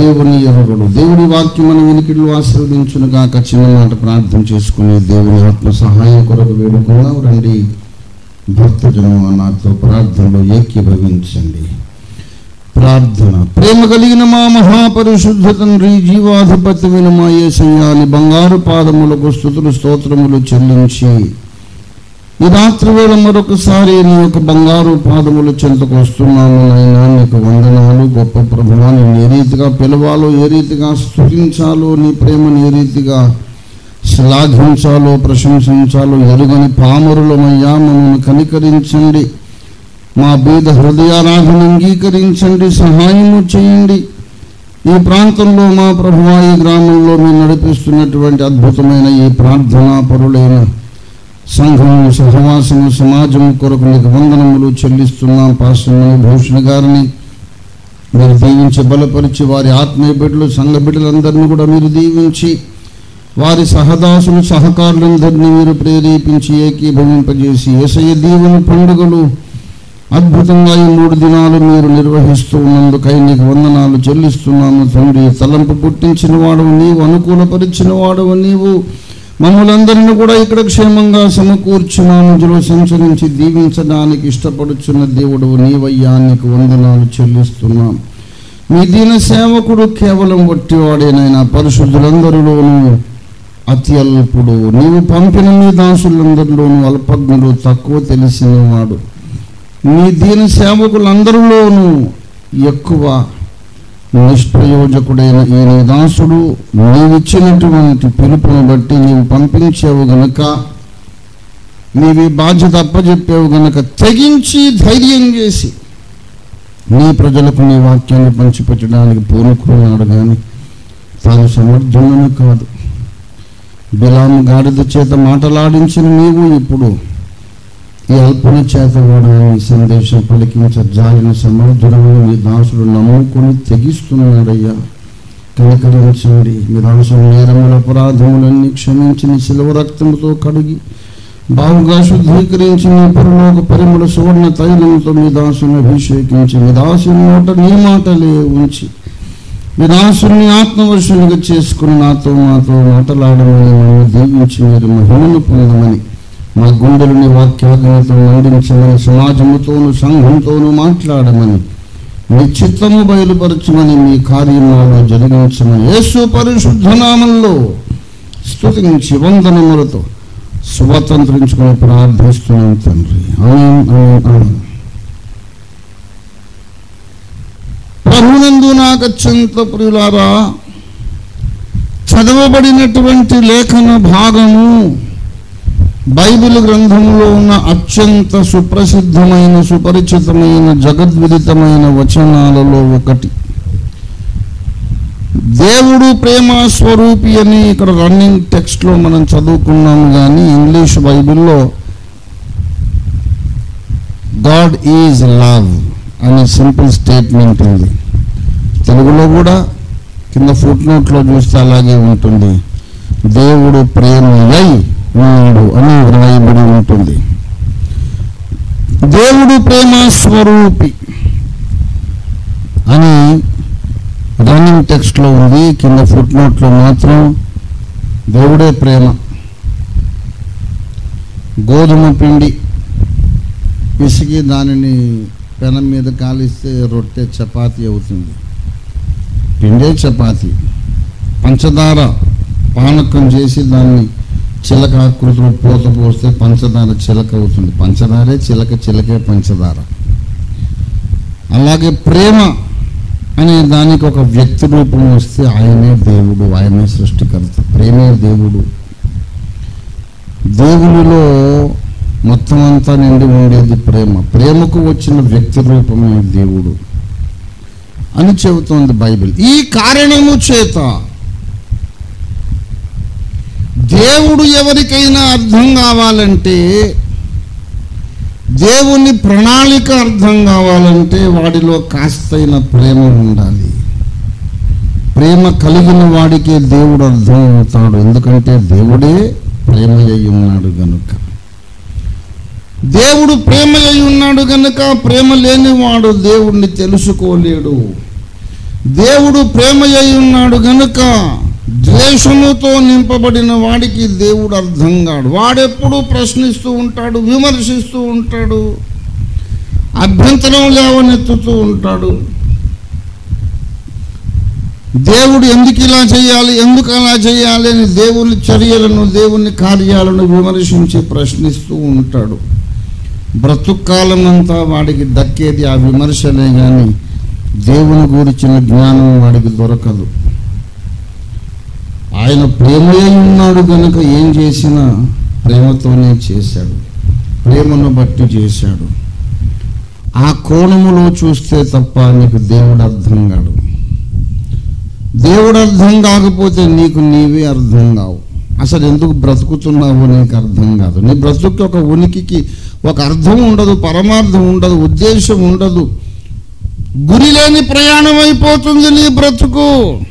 దేవుని ఎరుగడు. దేవుడి వాక్యం మన వెనుకలు ఆశీర్వదించును గాక. చిన్న మాట ప్రార్థన చేసుకుని దేవుని ఆత్మ సహాయం కొరకు వేడుకుందాం రండి. భక్తుజను నాతో ప్రార్థనలో ఏకీభవించండి. ప్రార్థన. ప్రేమ కలిగిన మా మహాపరిశుద్ధ తండ్రి, జీవాధిపతి విను మా యేసయ్యా, నీ బంగారు పాదములకు స్తుతులు స్తోత్రములు చెల్లించి ఈ రాత్రి వేళ మరొకసారి నీ యొక్క బంగారు పాదములు చెంతకు వస్తున్నాము. నాయనా నీకు వందనాలు. గొప్ప ప్రభువా, నేను ఏ రీతిగా పిలవాలో, ఏ రీతిగా స్తుతించాలో, నీ ప్రేమను ఏ రీతిగా శ్లాఘించాలో, ప్రశంసించాలో ఎరుగని పామరులమయ్యా, మమ్మల్ని కనికరించండి. మా బీద హృదయారాధన అంగీకరించండి, సహాయము చేయండి. ఈ ప్రాంతంలో మా ప్రభువా, ఈ గ్రామంలో మీరు నడిపిస్తున్నటువంటి అద్భుతమైన ఈ ప్రార్థనా పరులైన సంఘము, సహవాసము, సమాజము కొరకు నీకు వందనములు చెల్లిస్తున్నాం. పాస్టర్ భూషణ్ గారిని మీరు దీవించి బలపరిచి, వారి ఆత్మీయ బిడ్డలు, సంఘ బిడ్డలందరినీ కూడా మీరు దీవించి, వారి సహదాసులు, సహకారులందరినీ మీరు ప్రేరేపించి ఏకీభవింపజేసి, యేసయ్య దీవెన పండుగలు అద్భుతంగా ఈ 3 దినాలు మీరు నిర్వహిస్తూ ఉన్నందుకై నీకు వందనాలు చెల్లిస్తున్నాము తండ్రి. తలంపు పుట్టించిన వాడవు నీవు, అనుకూలపరిచిన వాడవు నీవు. మమ్మల్ందరినీ కూడా ఇక్కడ క్షేమంగా సమకూర్చి మా మధ్యలో సంచరించి దీవించడానికి ఇష్టపడుచున్న దేవుడు నీవయ్యా, నీకు వందనాలు చెల్లిస్తున్నాం. మీ దీన సేవకుడు కేవలం వట్టివాడేనైనా, పరిశుద్ధులందరిలోనూ అతి అల్పుడు. నీవు పంపిన మీ దాసులందరిలోనూ అల్పజ్ఞుడు, తక్కువ తెలిసినవాడు. నీ దీన సేవకులందరిలోనూ ఎక్కువ నిష్ప్రయోజకుడైన ఈ నీ దాసుడు నీవిచ్చినటువంటి పిలుపును బట్టి నీవు పంపించావు గనుక, నీవి బాధ్యత అప్పచెప్పావు గనుక తెగించి ధైర్యం చేసి నీ ప్రజలకు నీ వాక్యాన్ని పంచిపెట్టడానికి పూనుకున్నాడు. కానీ తాను సమర్థులను కాదు. బిలాము గాడిద చేత మాటలాడించిన నీవు ఇప్పుడు ఈ అల్పుని చేత కూడా ఈ సందేశం పలికించజాలిన సమర్థుడని మీ దాసుడు నమ్ముకొని తెగిస్తున్నాడయ్యా. కనికరించండి. మీ దాసుడు నేరముల అపరాధములన్నీ క్షమించి నీ శిలువ రక్తముతో కడిగి బాగుగా శుద్ధీకరించి నీ పరలోక పరిమళ సువర్ణ తైలంతో మీ దాసుని అభిషేకించి, మీ దాసుని నోట నీ మాటలే ఉంచి, మీ దాసుని ఆత్మవర్షునిగా చేసుకుని నాతో మాటలాడమని నన్ను దీవించి మీరు మహిమను పొందమని, మా గుండెలని వాక్యాగ్నితో మండించమని, సమాజముతోనూ సంఘంతోనూ మాట్లాడమని, మీ చిత్తము బయలుపరచమని, మీ కార్యములను జరిగించమని యేసు పరిశుద్ధ నామములో స్తుతించి వందనములతో స్వతంత్రించుకొని ప్రార్థిస్తున్నాం తండ్రి. ఆమేన్, ఆమేన్, ఆమేన్. ప్రభునందు నాకు అత్యంత ప్రియులారా, చదవబడినటువంటి లేఖన భాగము బైబిల్ గ్రంథంలో ఉన్న అత్యంత సుప్రసిద్ధమైన, సుపరిచితమైన, జగద్విదితమైన వచనాలలో ఒకటి. దేవుడు ప్రేమ స్వరూపి అని ఇక్కడ రన్నింగ్ టెక్స్ట్లో మనం చదువుకున్నాము. కానీ ఇంగ్లీష్ బైబిల్లో గాడ్ ఈజ్ లవ్ అనే సింపుల్ స్టేట్మెంట్ ఉంది. తెలుగులో కూడా కింద ఫుట్ నోట్లో చూస్తే అలాగే ఉంటుంది. దేవుడు ప్రేమయై ఉన్నాడు అని వ్రాయబడి ఉంటుంది. దేవుడు ప్రేమ స్వరూపి అని రన్నింగ్ టెక్స్ట్లో ఉంది. కింద ఫుట్ నోట్లో మాత్రం దేవుడే ప్రేమ. గోధుమ పిండి పిసికి దానిని పెనం మీద కాలిస్తే రొట్టె చపాతీ అవుతుంది. పిండే చపాతీ. పంచదార పానకం చేసి దాన్ని చిలక ఆకృతిలో పూత పోస్తే పంచదార చిలక అవుతుంది. పంచదారే చిలక, చిలకే పంచదార. అలాగే ప్రేమ అనే దానికి ఒక వ్యక్తి రూపం వస్తే ఆయనే దేవుడు, ఆయనే సృష్టికర్త. ప్రేమే దేవుడు. దేవునిలో మొత్తం అంతా నిండి ఉండేది ప్రేమ. ప్రేమకు వచ్చిన వ్యక్తి రూపమే దేవుడు అని చెబుతోంది బైబిల్. ఈ కారణము చేత దేవుడు ఎవరికైనా అర్థం కావాలంటే, దేవుని ప్రణాళిక అర్థం కావాలంటే వాడిలో కాస్తైన ప్రేమ ఉండాలి. ప్రేమ కలిగిన వాడికే దేవుడు అర్థం అవుతాడు. ఎందుకంటే దేవుడే ప్రేమ అయి ఉన్నాడు గనుక. దేవుడు ప్రేమ అయి ఉన్నాడు గనుక ప్రేమ లేనివాడు దేవుణ్ణి తెలుసుకోలేడు. దేవుడు ప్రేమయ్యి ఉన్నాడు గనుక ద్వేషముతో నింపబడిన వాడికి దేవుడు అర్థం కాడు. వాడెప్పుడూ ప్రశ్నిస్తూ ఉంటాడు, విమర్శిస్తూ ఉంటాడు, అభ్యంతరం లేవనెత్తుతూ ఉంటాడు. దేవుడు ఎందుకు ఇలా చేయాలి, ఎందుకు అలా చేయాలి అని దేవుని చర్యలను, దేవుని కార్యాలను విమర్శించి ప్రశ్నిస్తూ ఉంటాడు. బ్రతుక్కాలం అంతా వాడికి దక్కేది ఆ విమర్శలే కానీ దేవుని గురించిన జ్ఞానం వాడికి దొరకదు. ఆయన ప్రేమయ్యి ఉన్నాడు కనుక ఏం చేసినా ప్రేమతోనే చేశాడు, ప్రేమను బట్టి చేశాడు. ఆ కోణములో చూస్తే తప్ప నీకు దేవుడు అర్థం కాడు. దేవుడు అర్థం కాకపోతే నీకు నీవే అర్థం కావు. అసలు ఎందుకు బ్రతుకుతున్నావో నీకు అర్థం కాదు. నీ బ్రతుకు ఒక ఉనికికి ఒక అర్థం ఉండదు, పరమార్థం ఉండదు, ఉద్దేశం ఉండదు. గురి లేని ప్రయాణం అయిపోతుంది నీ బ్రతుకు.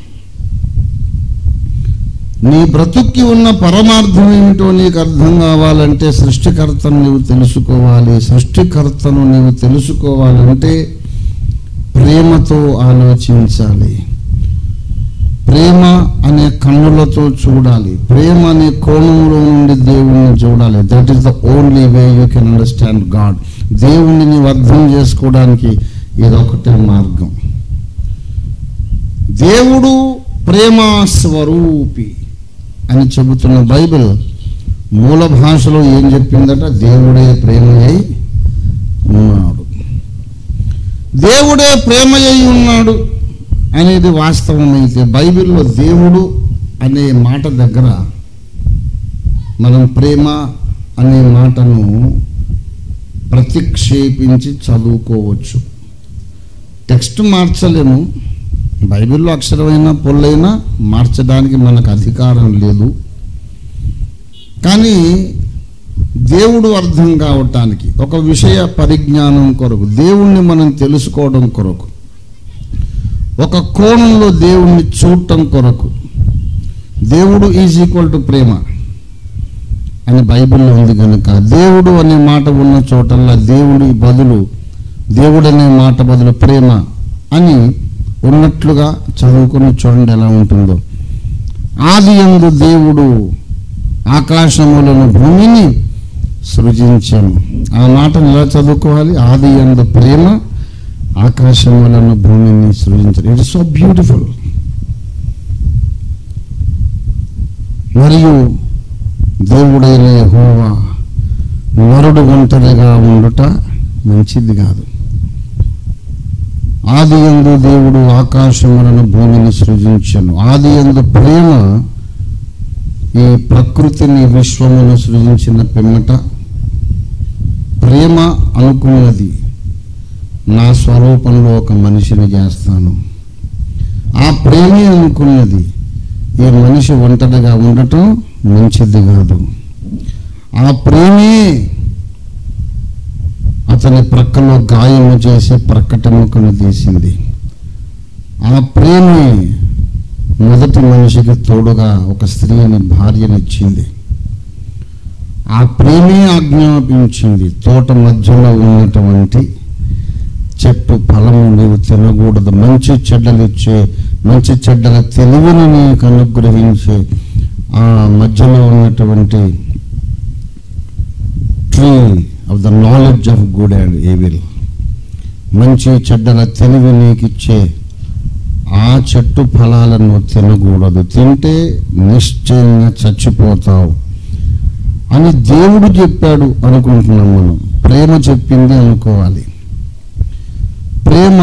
నీ బ్రతుక్కి ఉన్న పరమార్థం ఏమిటో నీకు అర్థం కావాలంటే సృష్టికర్తను నీవు తెలుసుకోవాలి. సృష్టికర్తను నీవు తెలుసుకోవాలంటే ప్రేమతో ఆలోచించాలి, ప్రేమ అనే కన్నులతో చూడాలి, ప్రేమ అనే కోణంలో నుండి దేవుణ్ణి చూడాలి. That is the only way you can understand God. దేవుణ్ణి నీవు అర్థం చేసుకోవడానికి ఇదొకటే మార్గం. దేవుడు ప్రేమ స్వరూపి అని చెబుతున్న బైబిల్ మూల భాషలో ఏం చెప్పిందట? దేవుడే ప్రేమయ్యి ఉన్నాడు, దేవుడే ప్రేమయ్యి ఉన్నాడు అనేది వాస్తవమైతే బైబిల్లో దేవుడు అనే మాట దగ్గర మనం ప్రేమ అనే మాటను ప్రతిక్షేపించి చదువుకోవచ్చు. టెక్స్ట్ మార్చలేము, బైబిల్లో అక్షరమైనా పొల్లైనా మార్చడానికి మనకు అధికారం లేదు. కానీ దేవుడు అర్థం కావటానికి, ఒక విషయ పరిజ్ఞానం కొరకు, దేవుణ్ణి మనం తెలుసుకోవడం కొరకు, ఒక కోణంలో దేవుణ్ణి చూడటం కొరకు, దేవుడు ఈజ్ ఈక్వల్ టు ప్రేమ అని బైబిల్లో ఉంది కనుక దేవుడు అనే మాట ఉన్న చోటల్లా దేవుడు అనే మాట బదులు ప్రేమ అని ఉన్నట్లుగా చదువుకుని చూడండి ఎలా ఉంటుందో. ఆదియందు దేవుడు ఆకాశములను భూమిని సృజించాను. ఆ మాటను ఎలా చదువుకోవాలి? ఆదియందు ప్రేమ ఆకాశములను భూమిని సృజించారు. It is so beautiful. మరియు దేవుడైన యెహోవా నరుడు ఒంటరిగా ఉండుట మంచిది కాదు. ఆదియందు దేవుడు ఆకాశములను భూమిని సృజించెను. ఆదియందు ప్రేమ ఈ ప్రకృతిని విశ్వమును సృజించిన పిమ్మట ప్రేమ అనుకున్నది, నా స్వరూపంలో ఒక మనిషిని చేస్తాను. ఆ ప్రేమే అనుకున్నది, ఈ మనిషి ఒంటరిగా ఉండటం మంచిది కాదు. ఆ ప్రేమే అతని ప్రక్కలో గాయము చేసి ప్రక్కటెముకను తీసింది. ఆ ప్రేమే మొదటి మనిషికి తోడుగా ఒక స్త్రీని భార్యనిచ్చింది. ఆ ప్రేమే ఆజ్ఞాపించింది, తోట మధ్యలో ఉన్నటువంటి చెట్టు ఫలము నీవు తినకూడదు, మంచి చెడ్డల తెలివిని నీకు అనుగ్రహించే ఆ మధ్యలో ఉన్నటువంటి tree of the knowledge of good and evil, మంచి చెడ్డల తెలివి నీకు ఇచ్చే ఆ చెట్టు ఫలాలను తినకూడదు, తింటే నిశ్చయంగా చచ్చిపోతావు అని దేవుడు చెప్పాడు అనుకుంటున్నాం. మనం ప్రేమ చెప్పింది అనుకోవాలి. ప్రేమ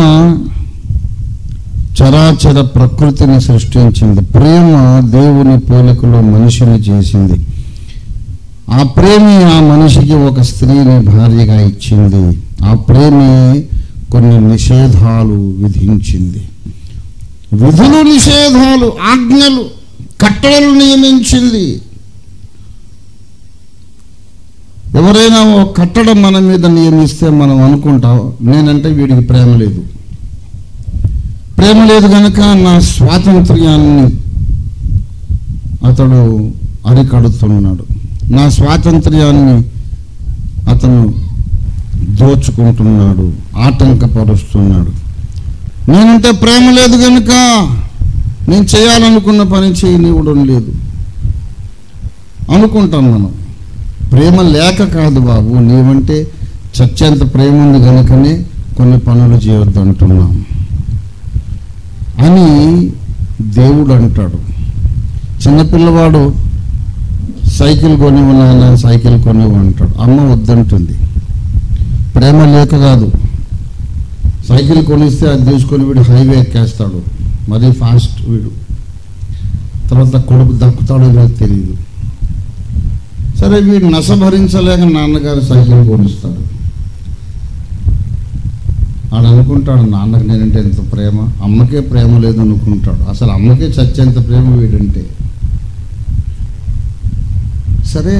చరాచర ప్రకృతిని సృష్టించింది. ప్రేమ దేవుని పోలికలో మనిషిని చేసింది. ఆ ప్రేమే ఆ మనిషికి ఒక స్త్రీని భార్యగా ఇచ్చింది. ఆ ప్రేమే కొన్ని నిషేధాలు విధించింది. విధులు, నిషేధాలు, ఆజ్ఞలు, కట్టడలు నియమించింది. ఎవరైనా ఒక కట్టడం మన మీద నియమిస్తే మనం అనుకుంటాం, నేనంటే వీడికి ప్రేమ లేదు కనుక నా స్వాతంత్ర్యాన్ని అతడు అరికడుతున్నాడు, నా స్వాతంత్ర్యాన్ని అతను దోచుకుంటున్నాడు, ఆటంకపరుస్తున్నాడు. నేనంటే ప్రేమ లేదు కనుక నేను చేయాలనుకున్న పని చేయనివ్వడం లేదు అనుకుంటాం మనం. ప్రేమ లేక కాదు బాబు, నీవంటే చచ్చేంత ప్రేమ ఉంది కనుకనే కొన్ని పనులు చేయొద్దు అంటున్నాం అని దేవుడు అంటాడు. చిన్నపిల్లవాడు సైకిల్ కొనివ్వనా, సైకిల్ కొనివ్వు అంటాడు, అమ్మ వద్దంటుంది. ప్రేమ లేక కాదు. సైకిల్ కొనిస్తే అది తీసుకొని వీడు హైవే ఎక్కేస్తాడు, మరీ ఫాస్ట్ వీడు. తర్వాత కొడుకు దక్కుతాడో లేదో తెలియదు. సరే వీడు నశ భరించలేక నాన్నగారు సైకిల్ కొనిస్తాడు. ఆడు అనుకుంటాడు నాన్నకు నేనంటే ఎంత ప్రేమ, అమ్మకే ప్రేమ లేదు అనుకుంటాడు. అసలు అమ్మకే చచ్చేంత ప్రేమ వీడంటే. సరే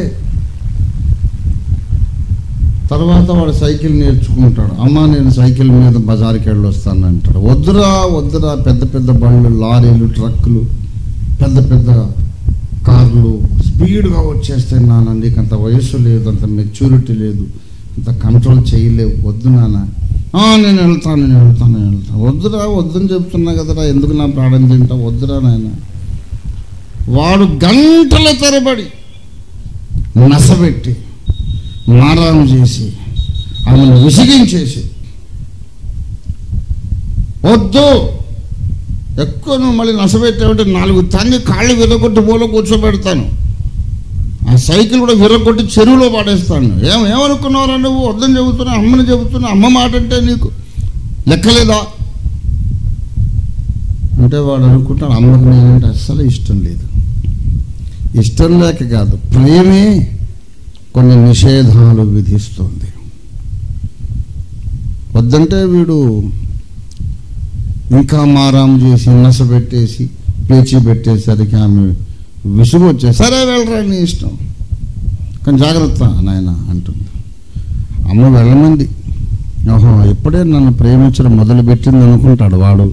తర్వాత వాడు సైకిల్ నేర్చుకుంటాడు. అమ్మ నేను సైకిల్ మీద బజార్కి వెళ్ళి వస్తాను అంటాడు. వద్దురా వద్దురా, పెద్ద పెద్ద బండ్లు, లారీలు, ట్రక్కులు, పెద్ద పెద్ద కార్లు స్పీడ్గా వచ్చేస్తాయి నాన్న, నీకు అంత వయస్సు లేదు, అంత మెచ్యూరిటీ లేదు, అంత కంట్రోల్ చేయలేవు, వద్దు నాన్న. నేను వెళ్తాను. వద్దురా వద్దని చెప్తున్నా కదరా, ఎందుకు నా ప్రాణం తింటా, వద్దురా నాయన. వాడు గంటల తరబడి నసబెట్టి మారాము చేసి ఆమెను విసిగించేసి, వద్దు ఎక్కువ నువ్వు మళ్ళీ నసబెట్టావంటే 4 తన్ని కాళ్ళు విరగొట్టి మూల కూర్చోబెడతాను, ఆ సైకిల్ కూడా విరగొట్టి చెరువులో పాడేస్తాను. ఏమనుకున్నావురా నువ్వు, వద్దని చెబుతున్నా, అమ్మని చెబుతున్నా, అమ్మ మాట అంటే నీకు లెక్కలేదా అంటే వాడు అనుకుంటాడు అమ్మకు నేనంటే అస్సలు ఇష్టం లేదు. ఇష్టం లేక కాదు, ప్రేమే కొన్ని నిషేధాలు విధిస్తుంది. వద్దంటే వీడు ఇంకా మారాం చేసి నసబెట్టేసి పేచి పెట్టేసరికి ఆమె విసుగు వచ్చేసి సరే వెళ్ళరా నీ ఇష్టం, కానీ జాగ్రత్త నాయన అంటుంది. అమ్మ వెళ్ళమంది. ఓహో ఎప్పుడే నన్ను ప్రేమించడం మొదలుపెట్టింది అనుకుంటాడు వాడు.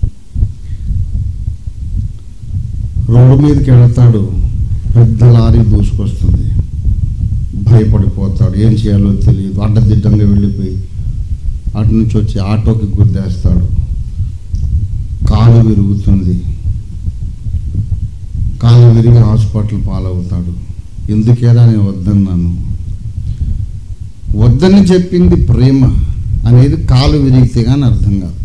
రోడ్డు మీదకి వెళతాడు, పెద్ద లారీ దూసుకొస్తుంది, భయపడిపోతాడు, ఏం చేయాలో తెలియదు. అడ్డదిడ్డంగా వెళ్ళిపోయి అటు నుంచి వచ్చి ఆటోకి గుద్దేస్తాడు, కాలు విరుగుతుంది, కాలు విరిగి హాస్పిటల్ పాలవుతాడు. ఎందుకేరా నేను వద్దన్నాను, వద్దని చెప్పింది ప్రేమ అనేది కాలు విరిగితే కానీ అర్థం కాదు.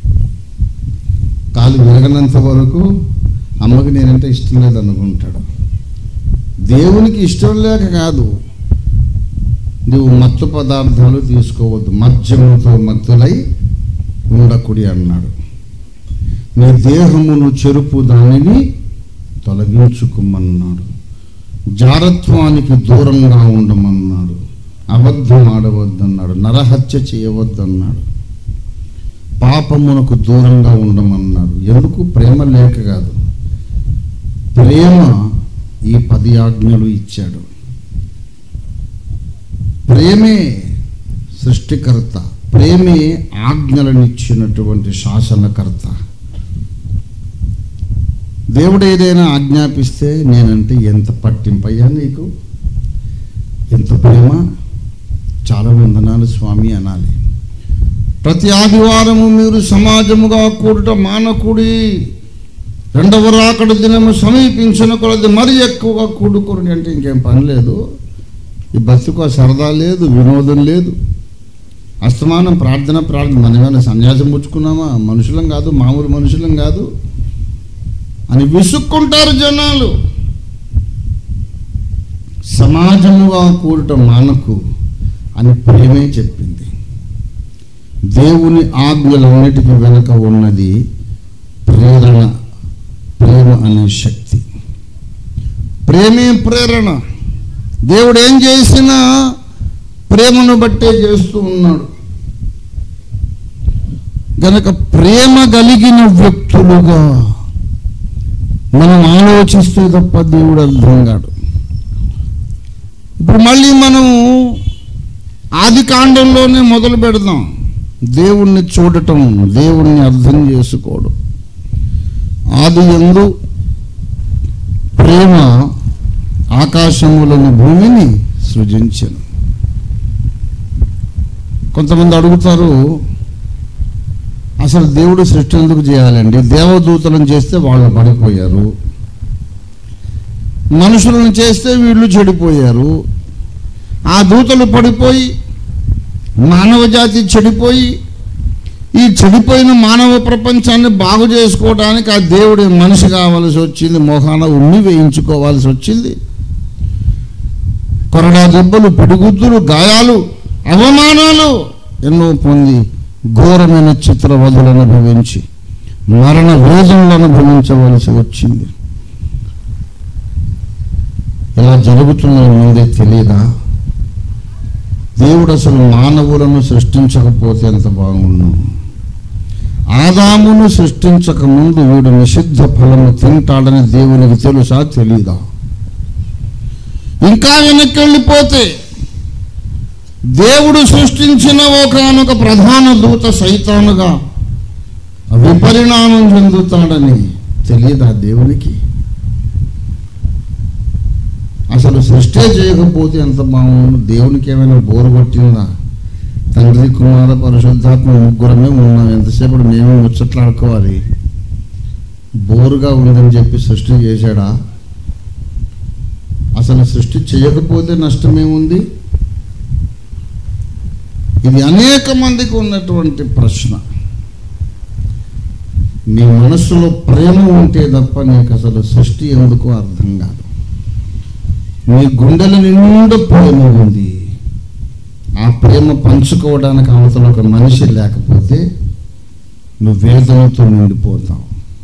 కాలు విరగనంత వరకు అమ్మకి నేనంటే ఇష్టం లేదనుకుంటాడు. దేవునికి ఇష్టం లేక కాదు, నువ్వు మత్తు పదార్థాలు తీసుకోవద్దు, మద్యముతో మత్తులై ఉండకుడి అన్నాడు. నీ దేహమును చెరుపు దానిని తొలగించుకోమన్నాడు, జారత్వానికి దూరంగా ఉండమన్నాడు, అబద్ధం ఆడవద్దన్నాడు, నరహత్య చేయవద్దన్నాడు, పాపమునకు దూరంగా ఉండమన్నాడు. ఎందుకు? ప్రేమ లేక కాదు, ప్రేమ ఈ 10 ఆజ్ఞలు ఇచ్చాడు. ప్రేమే సృష్టికర్త, ప్రేమే ఆజ్ఞలను ఇచ్చినటువంటి శాసనకర్త. దేవుడు ఏదైనా ఆజ్ఞాపిస్తే నేనంటే ఎంత పట్టింపయ్యా నీకు, ఎంత ప్రేమ, చాలా వందనాలు స్వామి అనాలి. ప్రతి ఆదివారము మీరు సమాజముగా కూడుట మానకుడి, 2వ రాకడ దినము సమీపించిన కొలది మరి ఎక్కువగా కూడుకోండి. అంటే ఇంకేం పని లేదు, ఈ బతుకు సరదా లేదు, వినోదం లేదు, అస్తమానం ప్రార్థన. మనమేమైనా సన్యాసం పుచ్చుకున్నామా? మనుషులం కాదు, మామూలు మనుషులం కాదు అని విసుక్కుంటారు జనాలు. సమాజముగా కూడటం మానకు అని ప్రేమే చెప్పింది. దేవుని ఆజ్ఞలన్నిటికీ వెనుక ఉన్నది ప్రేరణ, ప్రేమ అనే శక్తి. ప్రేమే ప్రేరణ. దేవుడు ఏం చేసినా ప్రేమను బట్టే చేస్తూ ఉన్నాడు గనక ప్రేమ కలిగిన వ్యక్తులుగా మనం ఆలోచిస్తే తప్ప దేవుడు అర్థం కాడు. ఇప్పుడు మళ్ళీ మనం ఆది కాండంలోనే మొదలు పెడదాం. దేవుణ్ణి చూడటం, దేవుణ్ణి అర్థం చేసుకోవడం. ఆది యందు ప్రేమ ఆకాశములను భూమిని సృజించెను. కొంతమంది అడుగుతారు, అసలు దేవుడు సృష్టి ఎందుకు చేయాలండి? దేవదూతలను చేస్తే వాళ్ళు పడిపోయారు, మనుషులను చేస్తే వీళ్ళు చెడిపోయారు. ఆ దూతలు పడిపోయి మానవ జాతి చెడిపోయి ఈ చెడిపోయిన మానవ ప్రపంచాన్ని బాగు చేసుకోవడానికి ఆ దేవుడి మనిషి కావాల్సి వచ్చింది, మోహాన ఉమ్మి వేయించుకోవాల్సి వచ్చింది. కొరడా దెబ్బలు, పిడిగుద్దులు, గాయాలు, అవమానాలు ఎన్నో పొంది ఘోరమైన చిత్రవధులు అనుభవించి మరణ వేదనలు అనుభవించవలసి వచ్చింది. ఇలా జరుగుతున్న ముందే తెలియదా? దేవుడు అసలు మానవులను సృష్టించకపోతే ఎంత బాగుండు. ఆదామును సృష్టించక ముందు వీడు నిషిద్ధ ఫలము తింటాడని దేవునికి తెలుసా, తెలీదా? ఇంకా వెనక్కి వెళ్ళిపోతే దేవుడు సృష్టించిన ఒకనొక ప్రధాన దూత సైతానుగా విపరిణామం చెందుతాడని తెలియదా దేవునికి? అసలు సృష్టి చేయకపోతే ఎంత బాగుండు. దేవునికి ఏమైనా బోరు కొట్టిందా? తండ్రి, కుమార, పరిశుద్ధాత్మ ముగ్గురమే ఉన్నాం, ఎంతసేపు మేము ముచ్చట్లాడుకోవాలి, బోరుగా ఉందని చెప్పి సృష్టి చేశాడా? అసలు సృష్టి చేయకపోతే నష్టమేముంది? ఇది అనేక మందికి ఉన్నటువంటి ప్రశ్న. నీ మనస్సులో ప్రేమ ఉంటే తప్ప నీకు అసలు సృష్టి ఎందుకో అర్థం కాదు. నీ గుండెల నిండా ప్రేమ ఉంది, ఆ ప్రేమ పంచుకోవడానికి అవతల ఒక మనిషి లేకపోతే నువ్వు వేదనతో నిండిపోతావు.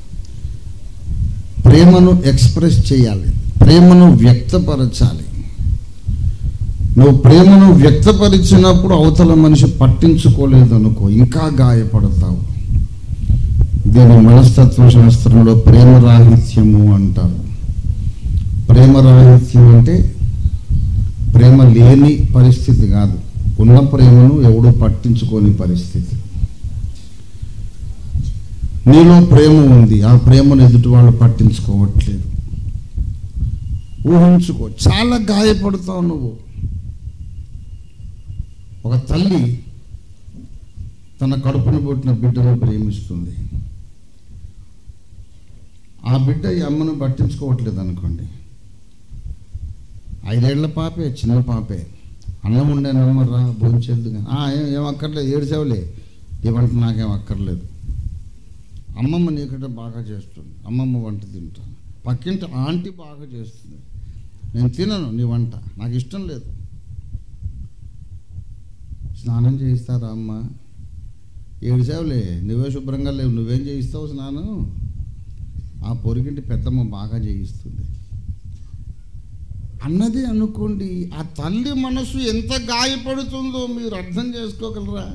ప్రేమను ఎక్స్ప్రెస్ చేయాలి, ప్రేమను వ్యక్తపరచాలి. నువ్వు ప్రేమను వ్యక్తపరిచినప్పుడు అవతల మనిషి పట్టించుకోలేదనుకో, ఇంకా గాయపడతావు. దీని మనస్తత్వ శాస్త్రంలో ప్రేమరాహిత్యము అంటారు. ప్రేమరాహిత్యం అంటే ప్రేమ లేని పరిస్థితి కాదు, ఉన్న ప్రేమను ఎవడూ పట్టించుకోని పరిస్థితి. నీలో ప్రేమ ఉంది, ఆ ప్రేమను ఎదుటి వాళ్ళు పట్టించుకోవట్లేదు. ఊహించుకో, చాలా గాయపడతావు నువ్వు. ఒక తల్లి తన కడుపును పుట్టిన బిడ్డను ప్రేమిస్తుంది. ఆ బిడ్డ ఈ అమ్మను పట్టించుకోవట్లేదు అనుకోండి. 5 ఏళ్ల పాపే, చిన్న పాపే. అన్నం ఉండేనమ్మరా భోంచేద్దు కానీ ఏం అక్కర్లేదు, ఏడ్చావులే, ఈ వంట నాకేం అక్కర్లేదు. అమ్మమ్మ నీకంటే బాగా చేస్తుంది, అమ్మమ్మ వంట తింటాను. పక్కింటి ఆంటీ బాగా చేస్తుంది, నేను తినను నీ వంట, నాకు ఇష్టం లేదు. స్నానం చేయిస్తారా అమ్మ? ఏడ్చావులే, నువ్వే శుభ్రంగా లేవు, నువ్వేం చేయిస్తావు స్నానం? ఆ పొరిగింటి పెద్దమ్మ బాగా చేయిస్తుంది అన్నది అనుకోండి. ఆ తల్లి మనసు ఎంత గాయపడుతుందో మీరు అర్థం చేసుకోగలరా?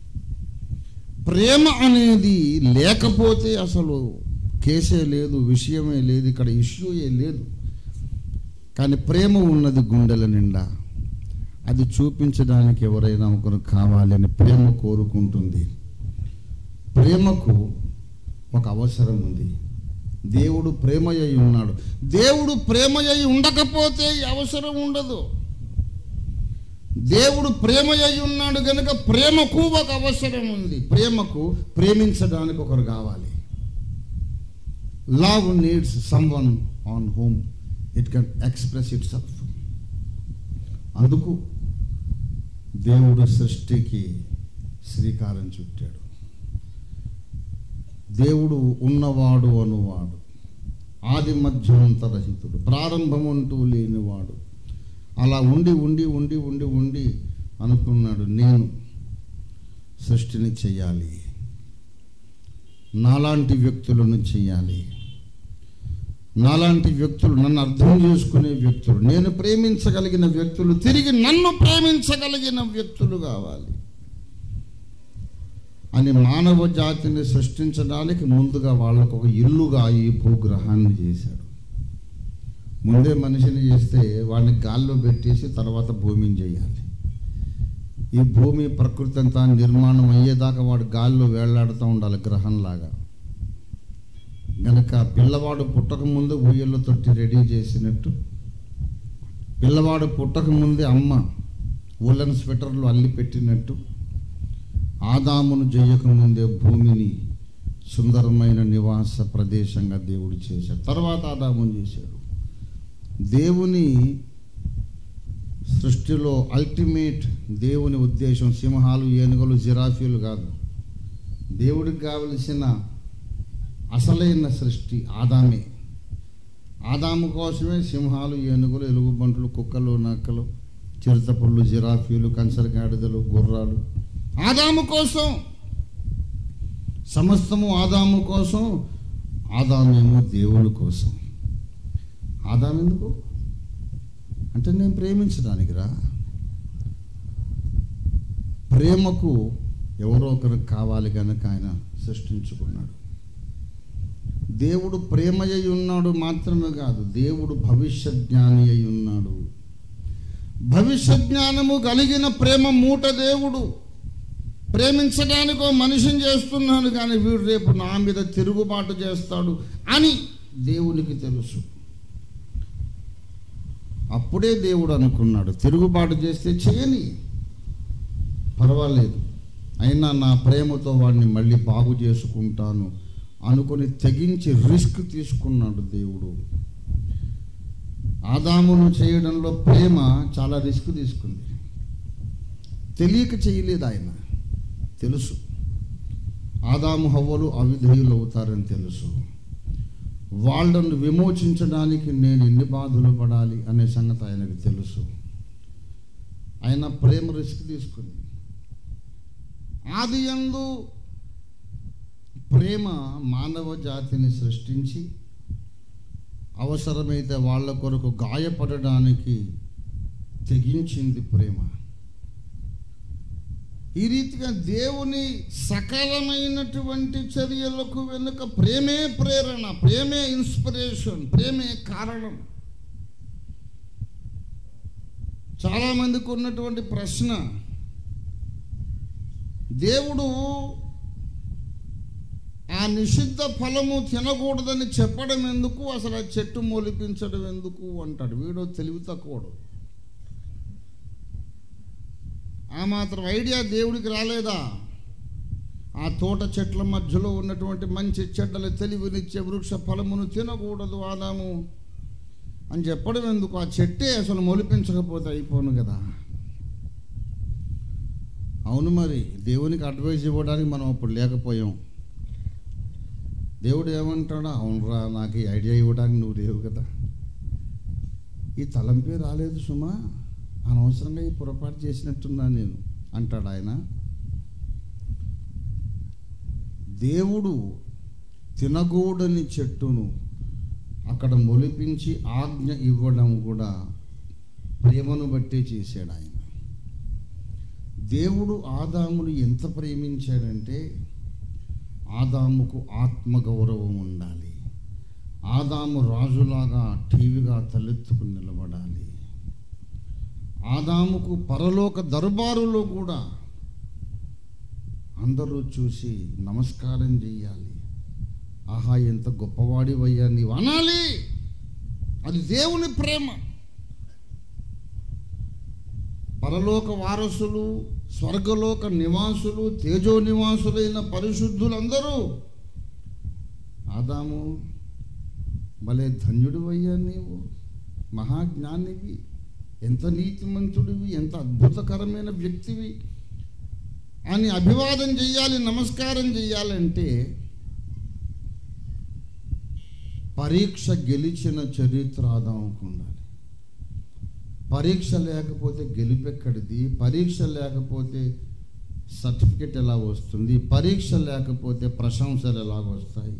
ప్రేమ అనేది లేకపోతే అసలు కేసే లేదు, విషయమే లేదు, ఇక్కడ ఇష్యూయే లేదు. కానీ ప్రేమ ఉన్నది గుండెల నిండా, అది చూపించడానికి ఎవరైనా ఒకరు కావాలని ప్రేమ కోరుకుంటుంది. ప్రేమకు ఒక అవసరం ఉంది. దేవుడు ప్రేమయ్యి ఉన్నాడు. దేవుడు ప్రేమయ్యి ఉండకపోతే అవసరం ఉండదు. దేవుడు ప్రేమయ్యి ఉన్నాడు కనుక ప్రేమకు ఒక అవసరం ఉంది. ప్రేమకు ప్రేమించడానికి ఒకరు కావాలి. Love needs someone on whom it can express itself. అందుకు దేవుడు సృష్టికి శ్రీకారం చుట్టాడు. దేవుడు ఉన్నవాడు అనువాడు, ఆది మధ్యాంతరహితుడు, ప్రారంభం అంటూ లేనివాడు. అలా ఉండి ఉండి ఉండి ఉండి ఉండి అనుకున్నాడు, నేను సృష్టిని చెయ్యాలి, నాలాంటి వ్యక్తులను చెయ్యాలి. నాలాంటి వ్యక్తులు, నన్ను అర్థం చేసుకునే వ్యక్తులు, నేను ప్రేమించగలిగిన వ్యక్తులు, తిరిగి నన్ను ప్రేమించగలిగిన వ్యక్తులు కావాలి అని మానవ జాతిని సృష్టించడానికి ముందుగా వాళ్ళకు ఒక ఇల్లుగా ఈ భూగ్రహాన్ని చేశాడు. ముందే మనిషిని చేస్తే వాడిని గాల్లో పెట్టేసి తర్వాత భూమిని చేయాలి. ఈ భూమి ప్రకృతి అంతా నిర్మాణం అయ్యేదాకా వాడు గాల్లో వేళ్లాడుతూ ఉండాలి గ్రహంలాగా. గనక పిల్లవాడు పుట్టక ముందు ఊయల్లో తొట్టి రెడీ చేసినట్టు, పిల్లవాడు పుట్టక ముందే అమ్మ ఊలన్ స్వెటర్లు అల్లి పెట్టినట్టు, ఆదామును చేయకముందే భూమిని సుందరమైన నివాస ప్రదేశంగా దేవుడు చేశాడు. తర్వాత ఆదామును చేశాడు. దేవుని సృష్టిలో అల్టిమేట్ దేవుని ఉద్దేశం సింహాలు, ఏనుగులు, జిరాఫీలు కాదు. దేవుడికి కావలసిన అసలైన సృష్టి ఆదామే. ఆదాము కోసమే సింహాలు, ఏనుగులు, ఎలుగుబంట్లు, కుక్కలు, నక్కలు, చిరుతపుళ్ళు, జిరాఫీలు, కంచరగాడిదలు, గుర్రాలు ఆదాము కోసం. సమస్తము ఆదాము కోసం. ఆదామేమో దేవుని కోసం. ఆదాము ఎందుకు అంటే నేను ప్రేమించడానికి రా. ప్రేమకు ఎవరో ఒకరికి కావాలి కనుక ఆయన సృష్టించుకున్నాడు. దేవుడు ప్రేమయ్య ఉన్నాడు మాత్రమే కాదు, దేవుడు భవిష్య జ్ఞాని అయి ఉన్నాడు. భవిష్య జ్ఞానము కలిగిన ప్రేమ మూట దేవుడు. ప్రేమించడానికో మనిషిని చేస్తున్నాడు, కానీ వీడు రేపు నా మీద తిరుగుబాటు చేస్తాడు అని దేవునికి తెలుసు. అప్పుడే దేవుడు అనుకున్నాడు, తిరుగుబాటు చేస్తే చేయని, పర్వాలేదు, అయినా నా ప్రేమతో వాడిని మళ్ళీ బాగు చేసుకుంటాను అనుకొని తెగించి రిస్క్ తీసుకున్నాడు దేవుడు. ఆదామును చేయడంలో ప్రేమ చాలా రిస్క్ తీసుకుంది. తెలియక చేయలేదు ఆయన, తెలుసు. ఆదాము హవ్వలు అవిధేయులు అవుతారని తెలుసు. వాళ్ళను విమోచించడానికి నేను ఎన్ని బాధలు పడాలి అనే సంగతి ఆయనకు తెలుసు. ఆయన ప్రేమ రిస్క్ తీసుకుంది. ఆదియందు ప్రేమ మానవ జాతిని సృష్టించి అవసరమైతే వాళ్ళ కొరకు గాయపడడానికి తెగించింది ప్రేమ. ఈ రీతిగా దేవుని సకలమైనటువంటి చర్యలకు వెనుక ప్రేమే ప్రేరణ, ప్రేమే ఇన్స్పిరేషన్, ప్రేమే కారణం. చాలామందికి ఉన్నటువంటి ప్రశ్న, దేవుడు ఆ నిషిద్ధ ఫలము తినకూడదని చెప్పడం ఎందుకు, అసలు ఆ చెట్టు మొలిపించడం ఎందుకు అంటాడు. వీడు తెలివి తక్కువడు. ఆ మాత్రం ఐడియా దేవుడికి రాలేదా? ఆ తోట చెట్ల మధ్యలో ఉన్నటువంటి మంచి చెడ్డల తెలివినిచ్చే వృక్ష ఫలమును తినకూడదు ఆదాము అని చెప్పడం ఎందుకు? ఆ చెట్టే అసలు మొలిపించకపోతే అయిపోను కదా. అవును, మరి దేవునికి అడ్వైజ్ ఇవ్వడానికి మనం అప్పుడు లేకపోయాం. దేవుడు ఏమంటాడా? అవునరా, నాకు ఈ ఐడియా ఇవ్వడానికి నువ్వు లేవు కదా, ఈ తలంపే రాలేదు సుమా, అనవసరంగా ఈ పొరపాటు చేసినట్టున్నా నేను అంటాడు ఆయన. దేవుడు తినకూడని చెట్టును అక్కడ మొలిపించి ఆజ్ఞ ఇవ్వడం కూడా ప్రేమను బట్టే చేశాడు ఆయన. దేవుడు ఆదామును ఎంత ప్రేమించాడంటే, ఆదాముకు ఆత్మగౌరవం ఉండాలి, ఆదాము రాజులాగా టీవీగా తలెత్తుకుని నిలబడాలి, ఆదాముకు పరలోక దర్బారులో కూడా అందరూ చూసి నమస్కారం చెయ్యాలి, ఆహా ఎంత గొప్పవాడివయ్యా నీవు అనాలి. అది దేవుని ప్రేమ. పరలోక వారసులు, స్వర్గలోక నివాసులు, తేజో నివాసులైన పరిశుద్ధులందరూ ఆదాము భలే ధన్యుడివయ్యా నీవు, మహాజ్ఞానివి, ఎంత నీతిమంతుడివి, ఎంత అద్భుతకరమైన వ్యక్తివి అని అభివాదం చెయ్యాలి, నమస్కారం చెయ్యాలంటే పరీక్ష గెలిచిన చరిత్ర ఆదాముకు ఉండాలి. పరీక్ష లేకపోతే గెలుపెక్కడిది? పరీక్ష లేకపోతే సర్టిఫికెట్ ఎలా వస్తుంది? పరీక్ష లేకపోతే ప్రశంసలు ఎలా వస్తాయి?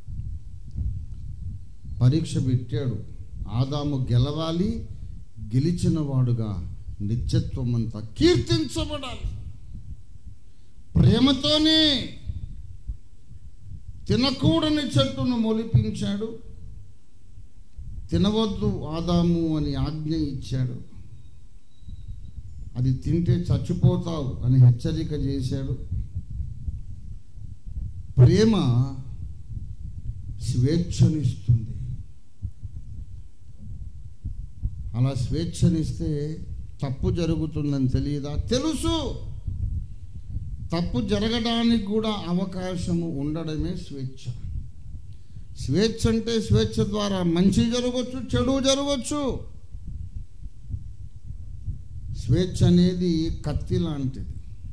పరీక్ష పెట్టాడు. ఆదాము గెలవాలి, గెలిచిన వాడుగా నిత్యత్వం అంతా కీర్తించబడాలి. ప్రేమతోనే తినకూడని చెట్టును మొలిపించాడు, తినవద్దు ఆదాము అని ఆజ్ఞ ఇచ్చాడు, అది తింటే చచ్చిపోతావు అని హెచ్చరిక చేశాడు. ప్రేమ స్వేచ్ఛనిస్తుంది. అలా స్వేచ్ఛనిస్తే తప్పు జరుగుతుందని తెలియదా? తెలుసు. తప్పు జరగడానికి కూడా అవకాశము ఉండడమే స్వేచ్ఛ. స్వేచ్ఛ అంటే స్వేచ్ఛ ద్వారా మంచి జరగవచ్చు, చెడు జరగవచ్చు. స్వేచ్ఛ అనేది కత్తి లాంటిది.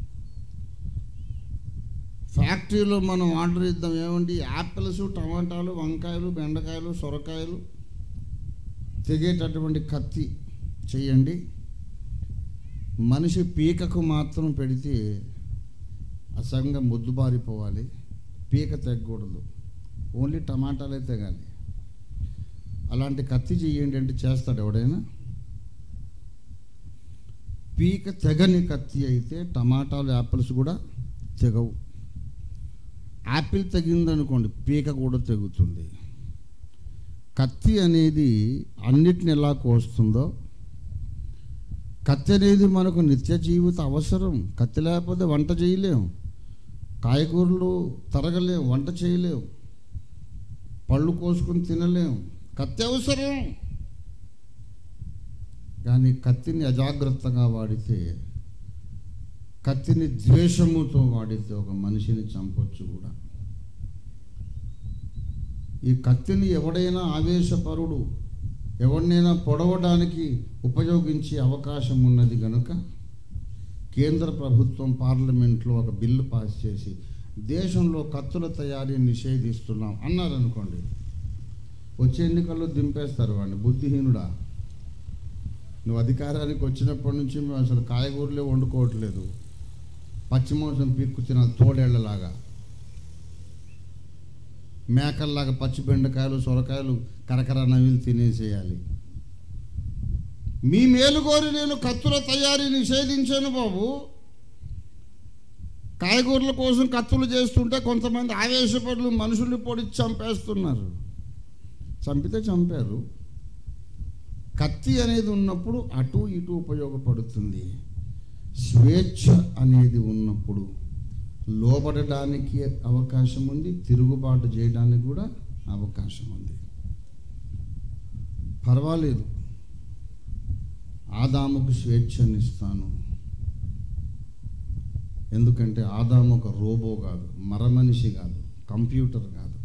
ఫ్యాక్టరీలో మనం ఆర్డర్ ఇద్దాం, ఏమండి యాపిల్స్, టమాటాలు, వంకాయలు, బెండకాయలు, సొరకాయలు తెగేటటువంటి కత్తి చేయండి. మనిషి పీకకు మాత్రం పెడితే అసంగా ముద్దుబారిపోవాలి, పీక తెగకూడదు, ఓన్లీ టమాటాలే తెగాలి. అలాంటి కత్తి చేయండి అంటే చేస్తాడు ఎవడైనా? పీక తెగని కత్తి అయితే టమాటాలు, యాపిల్స్ కూడా తెగవు. యాపిల్ తెగిందనుకోండి, పీక కూడా తెగుతుంది. కత్తి అనేది అన్నిటిని ఎలా కోస్తుందో, కత్తి అనేది మనకు నిత్య జీవిత అవసరం. కత్తి లేకపోతే వంట చేయలేం, కాయగూరలు తరగలేం, వంట చేయలేం, పళ్ళు కోసుకొని తినలేం. కత్తి అవసరం. కానీ కత్తిని అజాగ్రత్తగా వాడితే, కత్తిని ద్వేషముతో వాడితే ఒక మనిషిని చంపొచ్చు కూడా. ఈ కత్తిని ఎవడైనా ఆవేశపరుడు ఎవరినైనా పొడవడానికి ఉపయోగించే అవకాశం ఉన్నది కనుక కేంద్ర ప్రభుత్వం పార్లమెంట్లో ఒక బిల్లు పాస్ చేసి దేశంలో కత్తుల తయారీ నిషేధిస్తున్నాం అన్నారనుకోండి, వచ్చే ఎన్నికల్లో దింపేస్తారు వాడిని. బుద్ధిహీనుడా, నువ్వు అధికారానికి వచ్చినప్పటి నుంచి మేము అసలు కాయగూరలే వండుకోవట్లేదు, పచ్చిమాంసం పీక్కు తినాలి తోడేళ్లలాగా, మేకల్లాగా పచ్చి బెండకాయలు, సొరకాయలు కరకర నవిలు తినేసేయాలి. మీ మేలు కోరి నేను కత్తుల తయారీ నిషేధించాను బాబు. కాయగూరల కోసం కత్తులు చేస్తుంటే కొంతమంది ఆవేశపడులు మనుషుల్ని పొడిచి చంపేస్తున్నారు. చంపితే చంపారు. కత్తి అనేది ఉన్నప్పుడు అటు ఇటు ఉపయోగపడుతుంది. స్వేచ్ఛ అనేది ఉన్నప్పుడు లోబడడానికి అవకాశం ఉంది, తిరుగుబాటు చేయడానికి కూడా అవకాశం ఉంది. పర్వాలేదు, ఆదాముకు స్వేచ్ఛనిస్తాను. ఎందుకంటే ఆదాము ఒక రోబో కాదు, మరమనిషి కాదు, కంప్యూటర్ కాదు.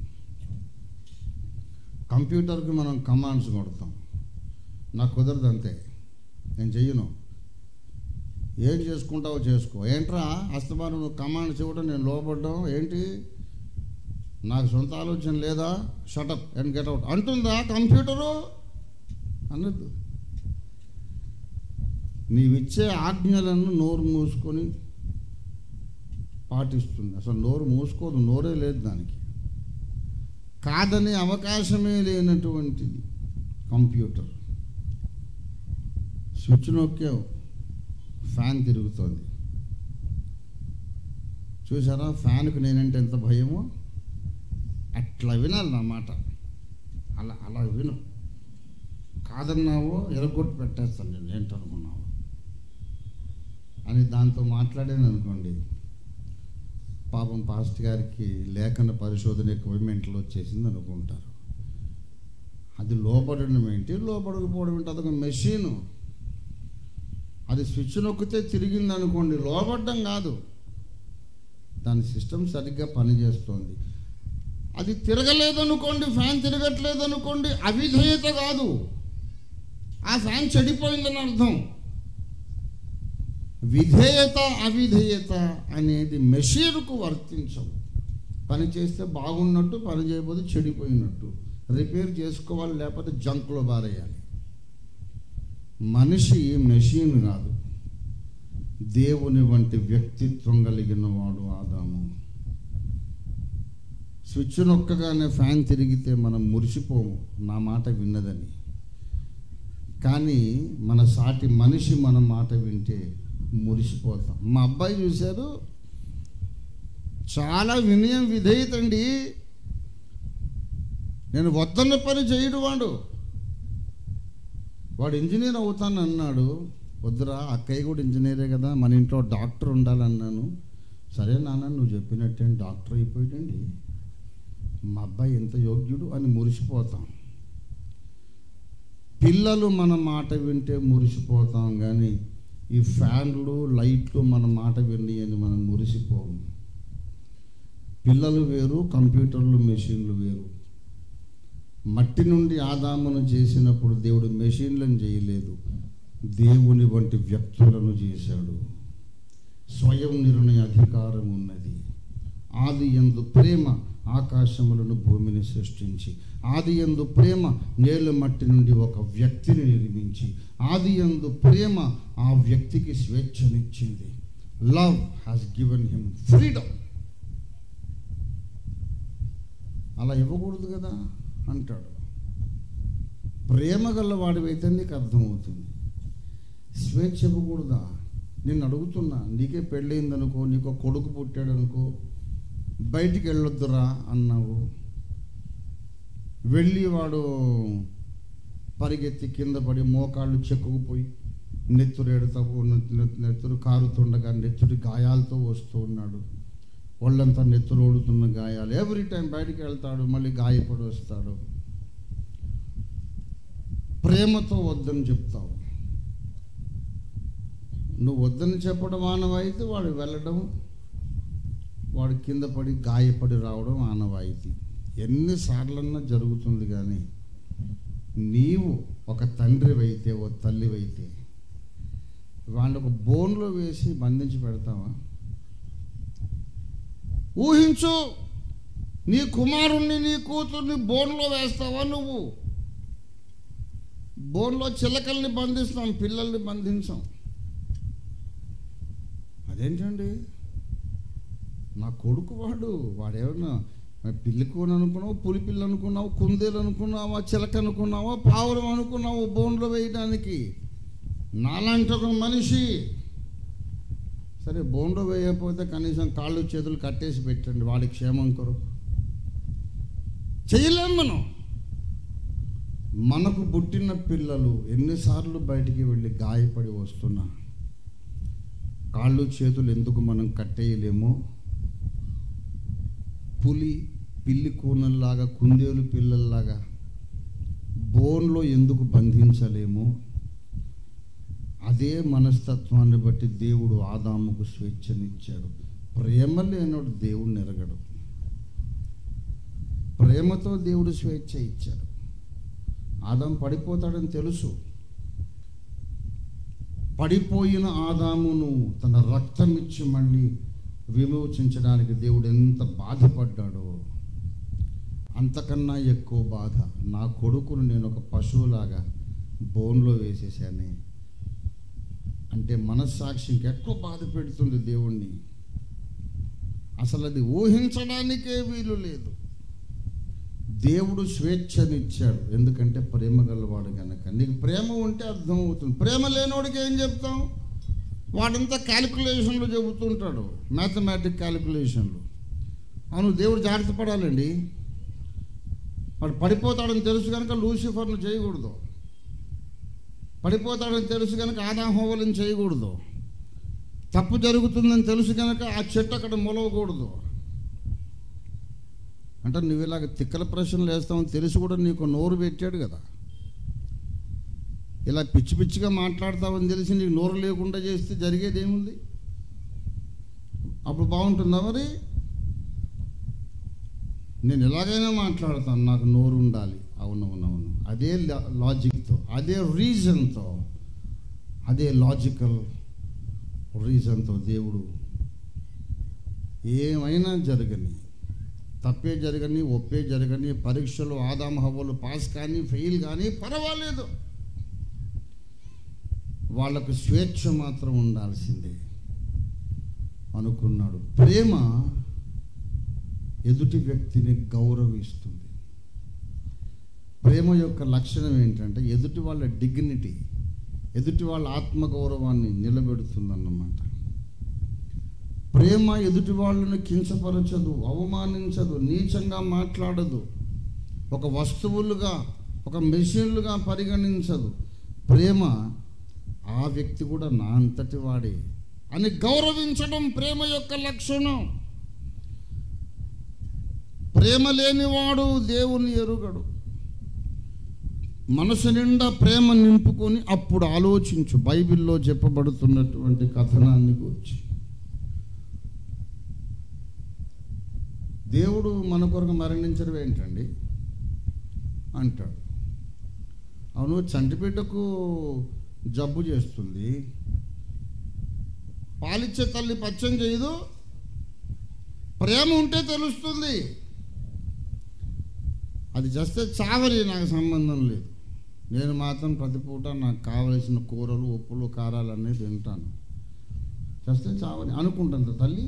కంప్యూటర్కి మనం కమాండ్స్ కొడతాం, నాకు కుదరదు అంతే, నేను చెయ్యను, ఏం చేసుకుంటావో చేసుకో. ఏంట్రా అస్తమానం నువ్వు కమాండ్స్ ఇవ్వడం, నేను లోపడ్డం ఏంటి, నాకు సొంత ఆలోచన లేదా, షటప్ అండ్ గెట్ అవుట్ అంటుందా కంప్యూటరు? అనద్దు. నీవిచ్చే ఆజ్ఞలను నోరు మూసుకొని పాటిస్తుంది. అసలు నోరు మూసుకోదు, నోరే లేదు దానికి. కాదనే అవకాశమే లేనటువంటిది కంప్యూటర్. స్విచ్ నొక్కావు, ఫ్యాన్ తిరుగుతోంది. చూసారా, ఫ్యాన్కు నేనంటే ఎంత భయమో. అట్లా వినాలి నా మాట, అలా అలా విను. కాదన్నావో ఎరగొట్టి పెట్టేస్తాను నేను, ఏంటనుకున్నావు అని దాంతో మాట్లాడాను అనుకోండి, పాపం పాస్ట్ గారికి లేఖన పరిశోధన ఎక్విప్మెంట్లో వచ్చేసింది అనుకుంటారు. అది లోపడడం ఏంటి, లోపడకపోవడం ఏంటి, అదొక మెషీను. అది స్విచ్ నొక్కితే తిరిగింది అనుకోండి, లోపడ్డం కాదు, దాని సిస్టమ్ సరిగ్గా పనిచేస్తోంది. అది తిరగలేదనుకోండి, ఫ్యాన్ తిరగట్లేదనుకోండి, అవిధేయత కాదు, ఆ ఫ్యాన్ చెడిపోయిందని అర్థం. విధేయత అవిధేయత అనేది మెషీన్కు వర్తించవు. పని చేస్తే బాగున్నట్టు, పని చేయకపోతే చెడిపోయినట్టు. రిపేర్ చేసుకోవాలి, లేకపోతే జంక్లో బారేయాలి. మనిషి మెషిన్ కాదు, దేవుని వంటి వ్యక్తిత్వం కలిగిన వాడు ఆదాము. స్విచ్ నొక్కగానే ఫ్యాన్ తిరిగితే మనం మురిసిపోము, నా మాట విన్నదని. కానీ మన సాటి మనిషి మన మాట వింటే మురిసిపోతాం. మా అబ్బాయి చూశారు, చాలా వినయం విధేయత అండి. నేను వద్దన్న పని చేయడు వాడు ఇంజనీర్ అవుతాను అన్నాడు. వద్దురా, అక్కయ్య కూడా ఇంజనీరే కదా, మన ఇంట్లో డాక్టర్ ఉండాలన్నాను. సరే నాన్న, నువ్వు చెప్పినట్టే డాక్టర్ అయిపోయాడండి, మా అబ్బాయి ఎంత యోగ్యుడు అని మురిసిపోతాం. పిల్లలు మన మాట వింటే మురిసిపోతాం, కానీ ఈ ఫ్యాన్లు లైట్లు మన మాట విని అని మనం మురిసిపోము. పిల్లలు వేరు, కంప్యూటర్లు మెషిన్లు వేరు. మట్టి నుండి ఆదామును చేసినప్పుడు దేవుడు మెషిన్లను చేయలేదు, దేవుని వంటి వ్యక్తులను చేశాడు. స్వయం నిర్ణయ అధికారం ఉన్నది. ఆది యందు ప్రేమ ఆకాశములను భూమిని సృష్టించి, ఆది యందు ప్రేమ నేల మట్టి నుండి ఒక వ్యక్తిని నిర్మించి, ఆది యందు ప్రేమ ఆ వ్యక్తికి స్వేచ్ఛనిచ్చింది. Love has given him freedom. అలా ఇవ్వకూడదు కదా అంటాడు. ప్రేమ గలవాడివైతే నీకు అర్థమవుతుంది. స్వేచ్ఛ ఇవ్వకూడదా? నేను అడుగుతున్నా, నీకే పెళ్ళయిందనుకో, నీకో కొడుకు పుట్టాడనుకో, బయటికి వెళ్ళొద్దురా అన్నావు, వెళ్ళి వాడు పరిగెత్తి కింద పడి మోకాళ్ళు చెక్కుకుపోయి నెత్తురు కారుతుండగా నెత్తుడి గాయాలతో వస్తూ ఉన్నాడు. ఒళ్ళంతా నెత్తురు ఓడుతున్న గాయాలు. ఎవ్రీ టైం బయటికి వెళ్తాడు, మళ్ళీ గాయపడి వస్తాడు. ప్రేమతో వద్దని చెప్తావు. నువ్వు వద్దని చెప్పడం ఆనవాయితీ, వాడు వెళ్ళడం, వాడు కింద పడి గాయపడి రావడం ఆనవాయితీ. ఎన్నిసార్లన్నా జరుగుతుంది. కానీ నీవు ఒక తండ్రివైతే, ఓ తల్లివైతే వాడిని ఒక బోన్లో వేసి బంధించి పెడతావా? ఊహించు, నీ కుమారుణ్ణి, నీ కూతుర్ని బోన్లో వేస్తావా? నువ్వు బోన్లో చిలకల్ని బంధిస్తాం, పిల్లల్ని బంధించాం. అదేంటండి, నా కొడుకు వాడేమన్నా పిల్లికోని అనుకున్నావు, పులి పిల్ల అనుకున్నావు, కుందేలు అనుకున్నావా, చిలక అనుకున్నావా, పావురం అనుకున్నావు బోన్లో వేయడానికి? నాలాంటి ఒక మనిషి. సరే, బోన్లో వేయకపోతే కనీసం కాళ్ళు చేతులు కట్టేసి పెట్టండి, వాడి క్షేమం కొరకు. చేయలేం మనం. మనకు పుట్టిన పిల్లలు ఎన్నిసార్లు బయటికి వెళ్ళి గాయపడి వస్తున్నా కాళ్ళు చేతులు ఎందుకు మనం కట్టేయలేమో, పిల్లి కూనల్లాగా, కుందేలు పిల్లల్లాగా బోన్లో ఎందుకు బంధించలేమో, అదే మనస్తత్వాన్ని బట్టి దేవుడు ఆదాముకు స్వేచ్ఛనిచ్చాడు. ప్రేమ లేనోడు దేవుడిని ఎరగడు. ప్రేమతో దేవుడు స్వేచ్ఛ ఇచ్చాడు. ఆదాము పడిపోతాడని తెలుసు. పడిపోయిన ఆదామును తన రక్తం ఇచ్చి మళ్ళీ విమోచించడానికి దేవుడు ఎంత బాధపడ్డాడో, అంతకన్నా ఎక్కువ బాధ నా కొడుకును నేను ఒక పశువులాగా బోన్లో వేసేసానే అంటే మనస్సాక్షి ఇంకెక్కువ బాధ పెడుతుంది దేవుణ్ణి. అసలు అది ఊహించడానికే వీలు లేదు. దేవుడు స్వేచ్ఛనిచ్చాడు, ఎందుకంటే ప్రేమ గలవాడు కనుక. నీకు ప్రేమ ఉంటే అర్థమవుతుంది. ప్రేమ లేనివాడికి ఏం చెప్తాం? వాడంతా క్యాలిక్యులేషన్లు చెబుతుంటాడు, మ్యాథమెటిక్ క్యాలిక్యులేషన్లు. అవును, దేవుడు జాగ్రత్త పడాలండి. వాడు పడిపోతాడని తెలుసు కనుక లూసిఫర్ను చేయకూడదు. పడిపోతాడని తెలుసు కనుక ఆదాము హవ్వలను చేయకూడదు. తప్పు జరుగుతుందని తెలుసు కనుక ఆ చెట్టు అక్కడ మొలవకూడదు. అంటే నువ్వు ఇలాగ తిక్కల ప్రశ్నలు వేస్తావని తెలిసి కూడా నీకు నోరు పెట్టాడు కదా. ఇలా పిచ్చి పిచ్చిగా మాట్లాడతావని తెలిసి నీకు నోరు లేకుండా చేస్తే జరిగేది ఏముంది? అప్పుడు బాగుంటుందా? మరి నేను ఎలాగైనా మాట్లాడతాను, నాకు నోరు ఉండాలి. అవునవునవును, అదే లాజిక్తో, అదే రీజన్తో, అదే లాజికల్ రీజన్తో దేవుడు ఏమైనా జరగని, తప్పే జరగని, ఒప్పే జరగని, పరీక్షలు ఆదాము హవ్వలు పాస్ కానీ ఫెయిల్ కానీ పర్వాలేదు, వాళ్ళకు స్వేచ్ఛ మాత్రం ఉండాల్సిందే అనుకున్నాడు. ప్రేమ ఎదుటి వ్యక్తిని గౌరవిస్తుంది. ప్రేమ యొక్క లక్షణం ఏంటంటే ఎదుటి వాళ్ళ డిగ్నిటీ, ఎదుటి వాళ్ళ ఆత్మగౌరవాన్ని నిలబెడుతుందన్నమాట. ప్రేమ ఎదుటి వాళ్ళని కించపరచదు, అవమానించదు, నీచంగా మాట్లాడదు, ఒక వస్తువులుగా, ఒక మెషిన్లుగా పరిగణించదు. ప్రేమ ఆ వ్యక్తి కూడా నా అంతటి వాడే అని గౌరవించడం ప్రేమ యొక్క లక్షణం. ప్రేమ లేనివాడు దేవుని ఎరుగడు. మనసు నిండా ప్రేమ నింపుకొని అప్పుడు ఆలోచించు బైబిల్లో చెప్పబడుతున్నటువంటి కథనాన్ని గురించి. దేవుడు మన కొరకు మరణించడం ఏంటండి అంటాడు. అవును, చంటిబిడ్డకు జబ్బు చేస్తుంది, పాలిచ్చే తల్లి పచ్చం చేయదు, ప్రేమ ఉంటే తెలుస్తుంది. అది చేస్తే చావరి, నాకు సంబంధం లేదు, నేను మాత్రం ప్రతి పూట నాకు కావలసిన కూరలు ఉప్పులు కారాలు అన్నీ తింటాను, చేస్తే చావని అనుకుంటుంది తల్లి.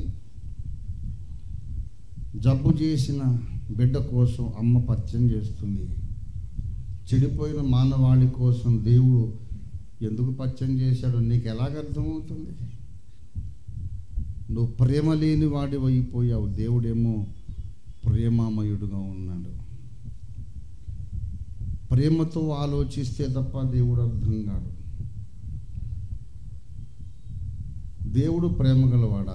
జబ్బు చేసిన బిడ్డ కోసం అమ్మ పచ్చం చేస్తుంది. చెడిపోయిన మానవాళి కోసం దేవుడు ఎందుకు పచ్చం చేశాడో నీకు ఎలాగ అర్థమవుతుంది? నువ్వు ప్రేమ లేని వాడి అయిపోయావు, దేవుడేమో ప్రేమామయుడుగా ఉన్నాడు. ప్రేమతో ఆలోచిస్తే తప్ప దేవుడు అర్థం కాడు. దేవుడు ప్రేమ గలవాడా?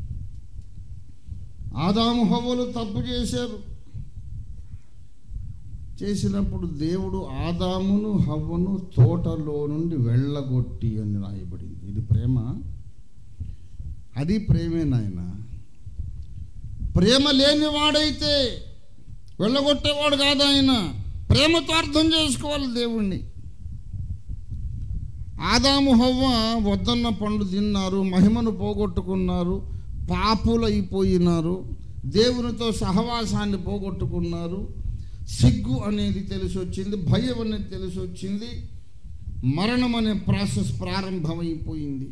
ఆదాము హవ్వలు తప్పు చేశారు. చేసినప్పుడు దేవుడు ఆదామును హవ్వను తోటలో నుండి వెళ్ళగొట్టి అని రాయబడింది. ఇది ప్రేమ? అది ప్రేమే నాయన. ప్రేమ లేనివాడైతే వెళ్ళగొట్టేవాడు కాదు ఆయన. ప్రేమతో అర్థం చేసుకోవాలి దేవుణ్ణి. ఆదాము హవ్వ వద్దన్న పండ్లు తిన్నారు, మహిమను పోగొట్టుకున్నారు, పాపులైపోయినారు, దేవునితో సహవాసాన్ని పోగొట్టుకున్నారు. సిగ్గు అనేది తెలిసి వచ్చింది, భయం అనేది తెలిసి వచ్చింది, మరణం అనే ప్రాసెస్ ప్రారంభమైపోయింది.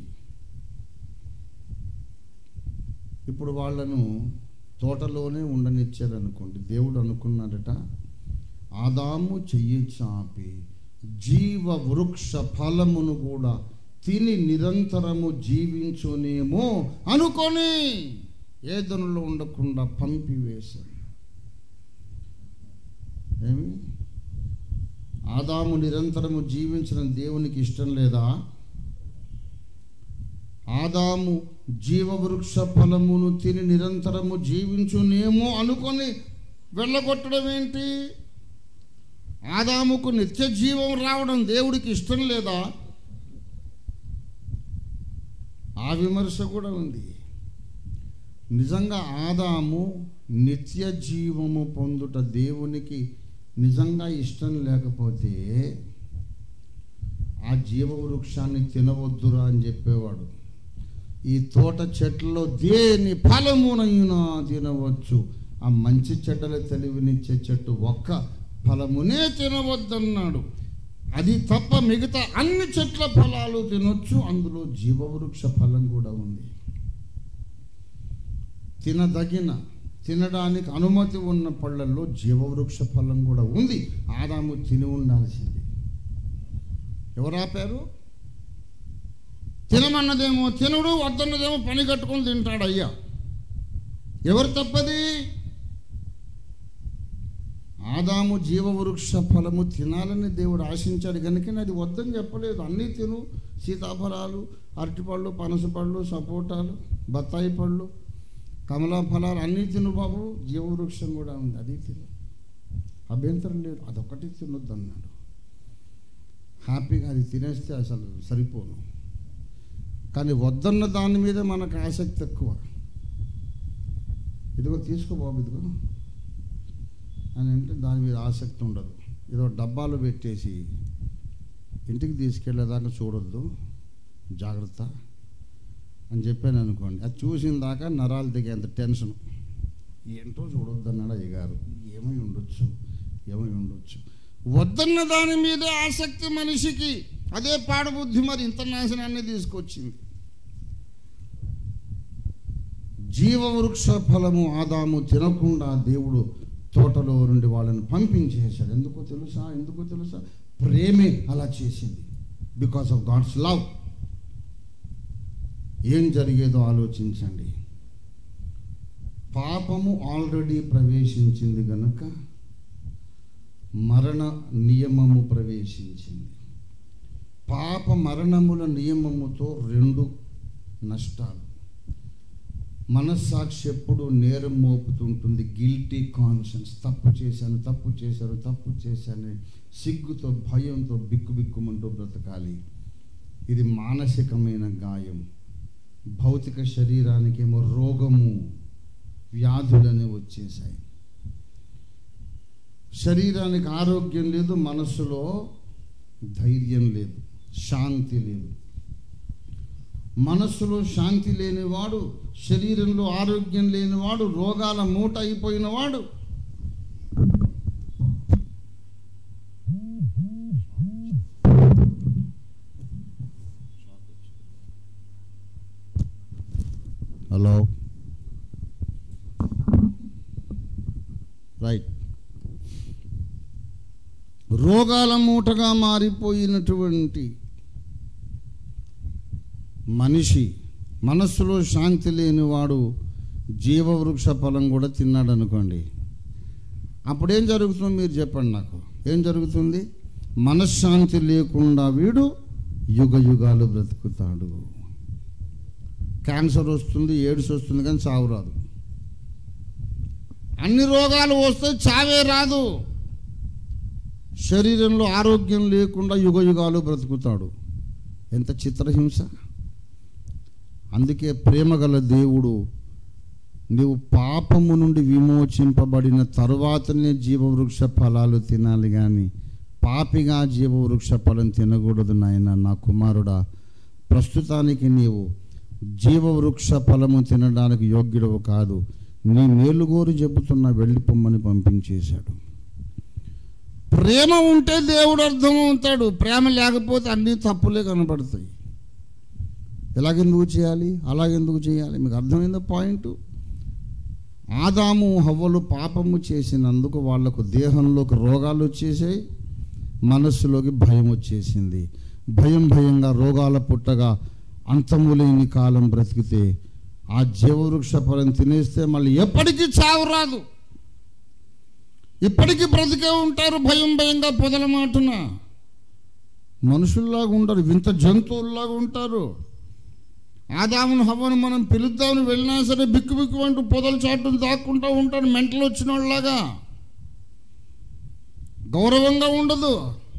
ఇప్పుడు వాళ్ళను తోటలోనే ఉండనిచ్చారనుకోండి. దేవుడు అనుకున్నాడట, ఆదాము చెయ్యి చాపి జీవ వృక్ష ఫలమును కూడా తిని నిరంతరము జీవించునేమో అనుకొని ఏదనులో ఉండకుండా పంపివేశాను. ఏమి? ఆదాము నిరంతరము జీవించడం దేవునికి ఇష్టం లేదా? ఆదాము జీవవృక్ష ఫలమును తిని నిరంతరము జీవించునేమో అనుకొని వెళ్ళగొట్టడం ఏంటి? ఆదాముకు నిత్య జీవం రావడం దేవుడికి ఇష్టం లేదా? ఆ విమర్శ కూడా ఉంది. నిజంగా ఆదాము నిత్య జీవము పొందుట దేవునికి నిజంగా ఇష్టం లేకపోతే ఆ జీవవృక్షాన్ని తినవద్దురా అని చెప్పేవాడు. ఈ తోట చెట్లలో దేని ఫలమునైనా తినవచ్చు, ఆ మంచి చెడ్డల తెలివినిచ్చే చెట్టు ఒక్క ఫలమునే తినవద్దన్నాడు. అది తప్ప మిగతా అన్ని చెట్ల ఫలాలు తినొచ్చు, అందులో జీవవృక్ష ఫలం కూడా ఉంది. తినడానికి అనుమతి ఉన్న పళ్ళల్లో జీవవృక్ష ఫలం కూడా ఉంది. ఆదాము తిని ఉండాల్సింది. ఎవరు ఆపారు? తినమన్నదేమో తినడు, వద్దన్నదేమో పని కట్టుకొని తింటాడు. అయ్యా, ఎవరు తప్పది? ఆదాము జీవవృక్ష ఫలము తినాలని దేవుడు ఆశించాడు కనుక అది వద్దని చెప్పలేదు. అన్నీ తిను, సీతాఫలాలు, అరటిపళ్ళు, పనసపళ్ళు, సపోటాలు, బత్తాయి పళ్ళు, కమలా ఫలాలు అన్నీ తిను బాబు, జీవవృక్షం కూడా ఉంది, అది తిను, అభ్యంతరం లేదు, అదొకటి తినొద్దు అన్నాడు. హ్యాపీగా అది తినేస్తే అసలు సరిపోను. కానీ వద్దన్న దాని మీద మనకు ఆసక్తి ఎక్కువ. ఇదిగో తీసుకో బాబు, ఇదిగో అని అంటే దాని మీద ఆసక్తి ఉండదు. ఏదో డబ్బాలు పెట్టేసి ఇంటికి తీసుకెళ్ళేదాకా చూడొద్దు, జాగ్రత్త అని చెప్పాను అనుకోండి. అది చూసిన దాకా నరాలు దిగేంత టెన్షన్. ఏంటో చూడొద్దు అన్నాడు అయ్యగారు. ఏమై ఉండొచ్చు. వద్దన్న దాని మీదే ఆసక్తి మనిషికి. అదే పాడబుద్ధి మరి ఇంత నాశనాన్ని తీసుకొచ్చింది. జీవవృక్ష ఫలము ఆదాము తినకుండా దేవుడు తోటలో నుండి వాళ్ళని పంపించేశాడు. ఎందుకో తెలుసా? ప్రేమే అలా చేసింది. Because of God's love. ఏం జరిగేదో ఆలోచించండి. పాపము ఆల్రెడీ ప్రవేశించింది కనుక మరణ నియమము ప్రవేశించింది. పాప మరణముల నియమముతో రెండు నష్టాలు. మనస్సాక్షి ఎప్పుడు నేరం మోపుతుంటుంది. గిల్టీ కాన్షియన్స్, తప్పు చేశాను సిగ్గుతో భయంతో బిక్కుబిక్కుమంటూ బ్రతకాలి. ఇది మానసికమైన గాయం. భౌతిక శరీరానికేమో రోగము, వ్యాధులనే వచ్చేసాయి. శరీరానికి ఆరోగ్యం లేదు, మనస్సులో ధైర్యం లేదు, శాంతి లేదు. మనస్సులో శాంతి లేనివాడు, శరీరంలో ఆరోగ్యం లేనివాడు, రోగాల మూట అయిపోయినవాడు హలో రైట్ రోగాల మూటగా మారిపోయినటువంటి మనిషి, మనస్సులో శాంతి లేనివాడు జీవవృక్ష ఫలం కూడా తిన్నాడు అనుకోండి. అప్పుడేం జరుగుతుందో మీరు చెప్పండి నాకు. ఏం జరుగుతుంది? మనశ్శాంతి లేకుండా వీడు యుగ యుగాలు బ్రతుకుతాడు. క్యాన్సర్ వస్తుంది, ఎయిడ్స్ వస్తుంది, కానీ చావు రాదు. అన్ని రోగాలు వస్తే చావే రాదు. శరీరంలో ఆరోగ్యం లేకుండా యుగ యుగాలు బ్రతుకుతాడు. ఎంత చిత్రహింస! అందుకే ప్రేమగల దేవుడు నీవు పాపము నుండి విమోచింపబడిన తరువాతనే జీవవృక్ష ఫలాలు తినాలి, కానీ పాపిగా జీవవృక్ష ఫలం తినకూడదు. నాయన నా కుమారుడా, ప్రస్తుతానికి నీవు జీవవృక్ష ఫలము తినడానికి యోగ్యుడవు కాదు. నీ మేలుగోరు చెబుతున్న వెళ్ళిపోమ్మని పంపించేశాడు. ప్రేమ ఉంటే దేవుడు అర్థమవుతాడు. ప్రేమ లేకపోతే అన్నీ తప్పులే కనబడతాయి. ఎలాగెందుకు చేయాలి, అలాగెందుకు చేయాలి? మీకు అర్థమైందా పాయింట్? ఆదాము హవ్వలు పాపము చేసినందుకు వాళ్లకు దేహంలోకి రోగాలు వచ్చేసాయి, మనస్సులోకి భయం వచ్చేసింది. భయంగా రోగాల పుట్టగా అంతము లేని కాలం బ్రతికితే ఆ జీవవృక్ష ఫలం తినేస్తే మళ్ళీ ఎప్పటికీ చావు రాదు. ఇప్పటికీ బ్రతికే ఉంటారు భయంగా పొదల మాటున. మనుషుల్లాగా ఉండరు, వింత జంతువుల్లాగా ఉంటారు. ఆదామును హవ్వను మనం పిలుద్దామని వెళ్ళినా సరే బిక్కు అంటూ పొదల చాటును దాక్కుంటూ ఉంటారు. మెంటలు వచ్చిన వాళ్ళలాగా గౌరవంగా ఉండదు.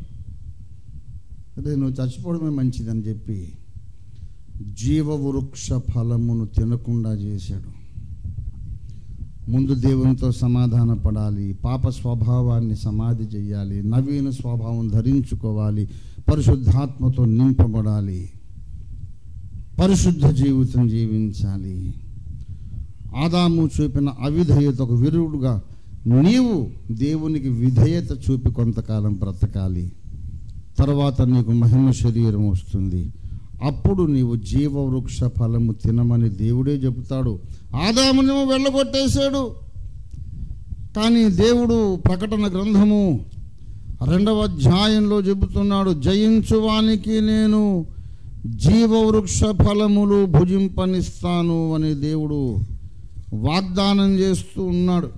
అదే నువ్వు చచ్చిపోవడమే మంచిదని చెప్పి జీవవృక్ష ఫలమును తినకుండా చేశాడు. ముందు దేవునితో సమాధాన పడాలి, పాప స్వభావాన్ని సమాధి చేయాలి, నవీన స్వభావం ధరించుకోవాలి, పరిశుద్ధాత్మతో నింపబడాలి, పరిశుద్ధ జీవితం జీవించాలి. ఆదాము చూపిన అవిధేయతకు విరుడుగా నీవు దేవునికి విధేయత చూపి కొంతకాలం బ్రతకాలి. తర్వాత నీకు మహిమ శరీరం వస్తుంది. అప్పుడు నీవు జీవవృక్ష ఫలము తినమని దేవుడే చెబుతాడు. ఆదామునేమో వెళ్ళగొట్టేశాడు. కానీ దేవుడు ప్రకటన గ్రంథము 2వ అధ్యాయంలో చెబుతున్నాడు, జయించువానికి నేను జీవవృక్ష ఫలములు భుజింపనిస్తాను అని దేవుడు వాగ్దానం చేస్తూ ఉన్నాడు.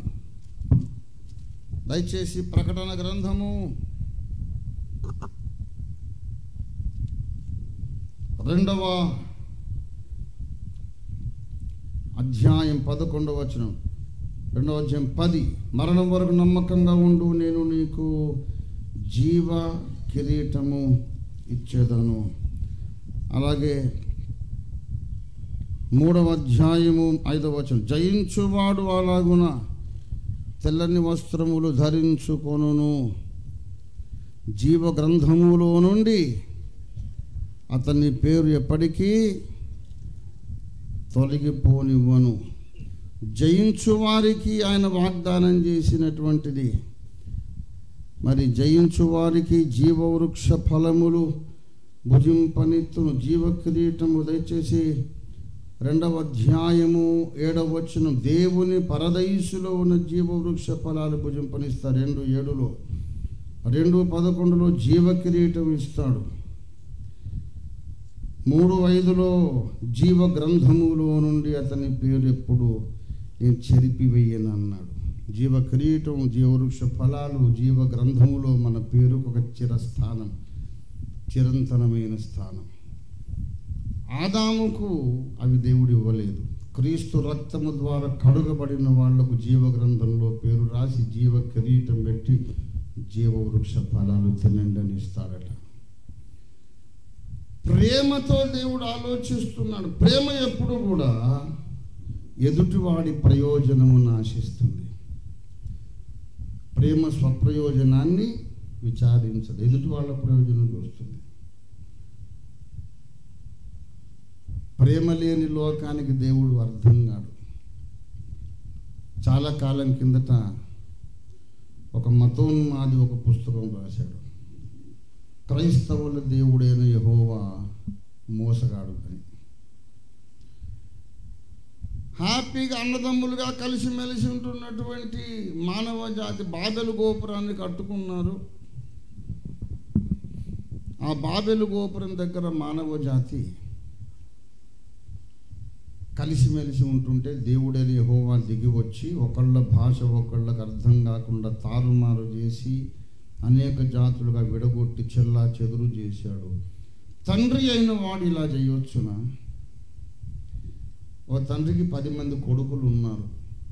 దయచేసి ప్రకటన గ్రంథము 2వ అధ్యాయం 11వ వచనం, 2వ అధ్యాయం 10, మరణం వరకు నమ్మకంగా ఉండు, నేను నీకు జీవ కిరీటము ఇచ్చేదను. అలాగే 3వ అధ్యాయము 5వ వచనం, జయించువాడు అలాగున తెల్లని వస్త్రములు ధరించుకొనును, జీవ గ్రంథములో నుండి అతని పేరు ఎప్పటికీ తొలగిపోనివ్వను. జయించువారికి ఆయన వాగ్దానం చేసినటువంటిది. మరి జయించువారికి జీవవృక్ష ఫలములు భుజింపనిత్తును, జీవ కిరీటము. దయచేసి 2వ అధ్యాయము 7వ వచనం, దేవుని పరదైసులో ఉన్న జీవవృక్ష ఫలాలు భుజింపనిస్తారు. 2:7లో, 2:11లో జీవ కిరీటం ఇస్తాడు. 3:5లో జీవ గ్రంథములో నుండి అతని పేరు ఎప్పుడు నేను చెరిపివేయను అన్నాడు. జీవ కిరీటం, జీవవృక్ష ఫలాలు, జీవ గ్రంథములో మన పేరుకు ఒక చిరస్థానం, చిరంతనమైన స్థానం. ఆదాముకు అవి దేవుడు ఇవ్వలేదు, క్రీస్తు రక్తము ద్వారా కడుగబడిన వాళ్లకు జీవ గ్రంథంలో పేరు రాసి జీవ కిరీటం పెట్టి జీవ వృక్ష ఫలాలు తినండి అని ఇస్తాడట. ప్రేమతో దేవుడు ఆలోచిస్తున్నాడు. ప్రేమ ఎప్పుడు కూడా ఎదుటివాడి ప్రయోజనమును ఆశిస్తుంది. ప్రేమ స్వప్రయోజనాన్ని విచారించదు, ఎదుటి వాళ్ళ ప్రయోజనం చూస్తుంది. ప్రేమ లేని లోకానికి దేవుడు అర్థం కాడు. చాలా కాలం కిందట ఒక మతోన్మాది ఒక పుస్తకం రాశాడు, క్రైస్తవుల దేవుడైన యెహోవా మోసగాడు అని. హ్యాపీగా అన్నదమ్ములుగా కలిసిమెలిసి ఉంటున్నటువంటి మానవ జాతి బాబెలు గోపురాన్ని కట్టుకున్నారు. ఆ బాబెలు గోపురం దగ్గర మానవ జాతి కలిసిమెలిసి ఉంటుంటే దేవుడైన యెహోవా దిగి వచ్చి ఒకళ్ళ భాష ఒకళ్ళకి అర్థం కాకుండా తారుమారు చేసి అనేక జాతులుగా విడగొట్టి చెల్లా చెదురు చేశాడు. తండ్రి అయిన వాడు ఇలా చేయొచ్చునా? ఓ తండ్రికి 10 మంది కొడుకులు ఉన్నారు.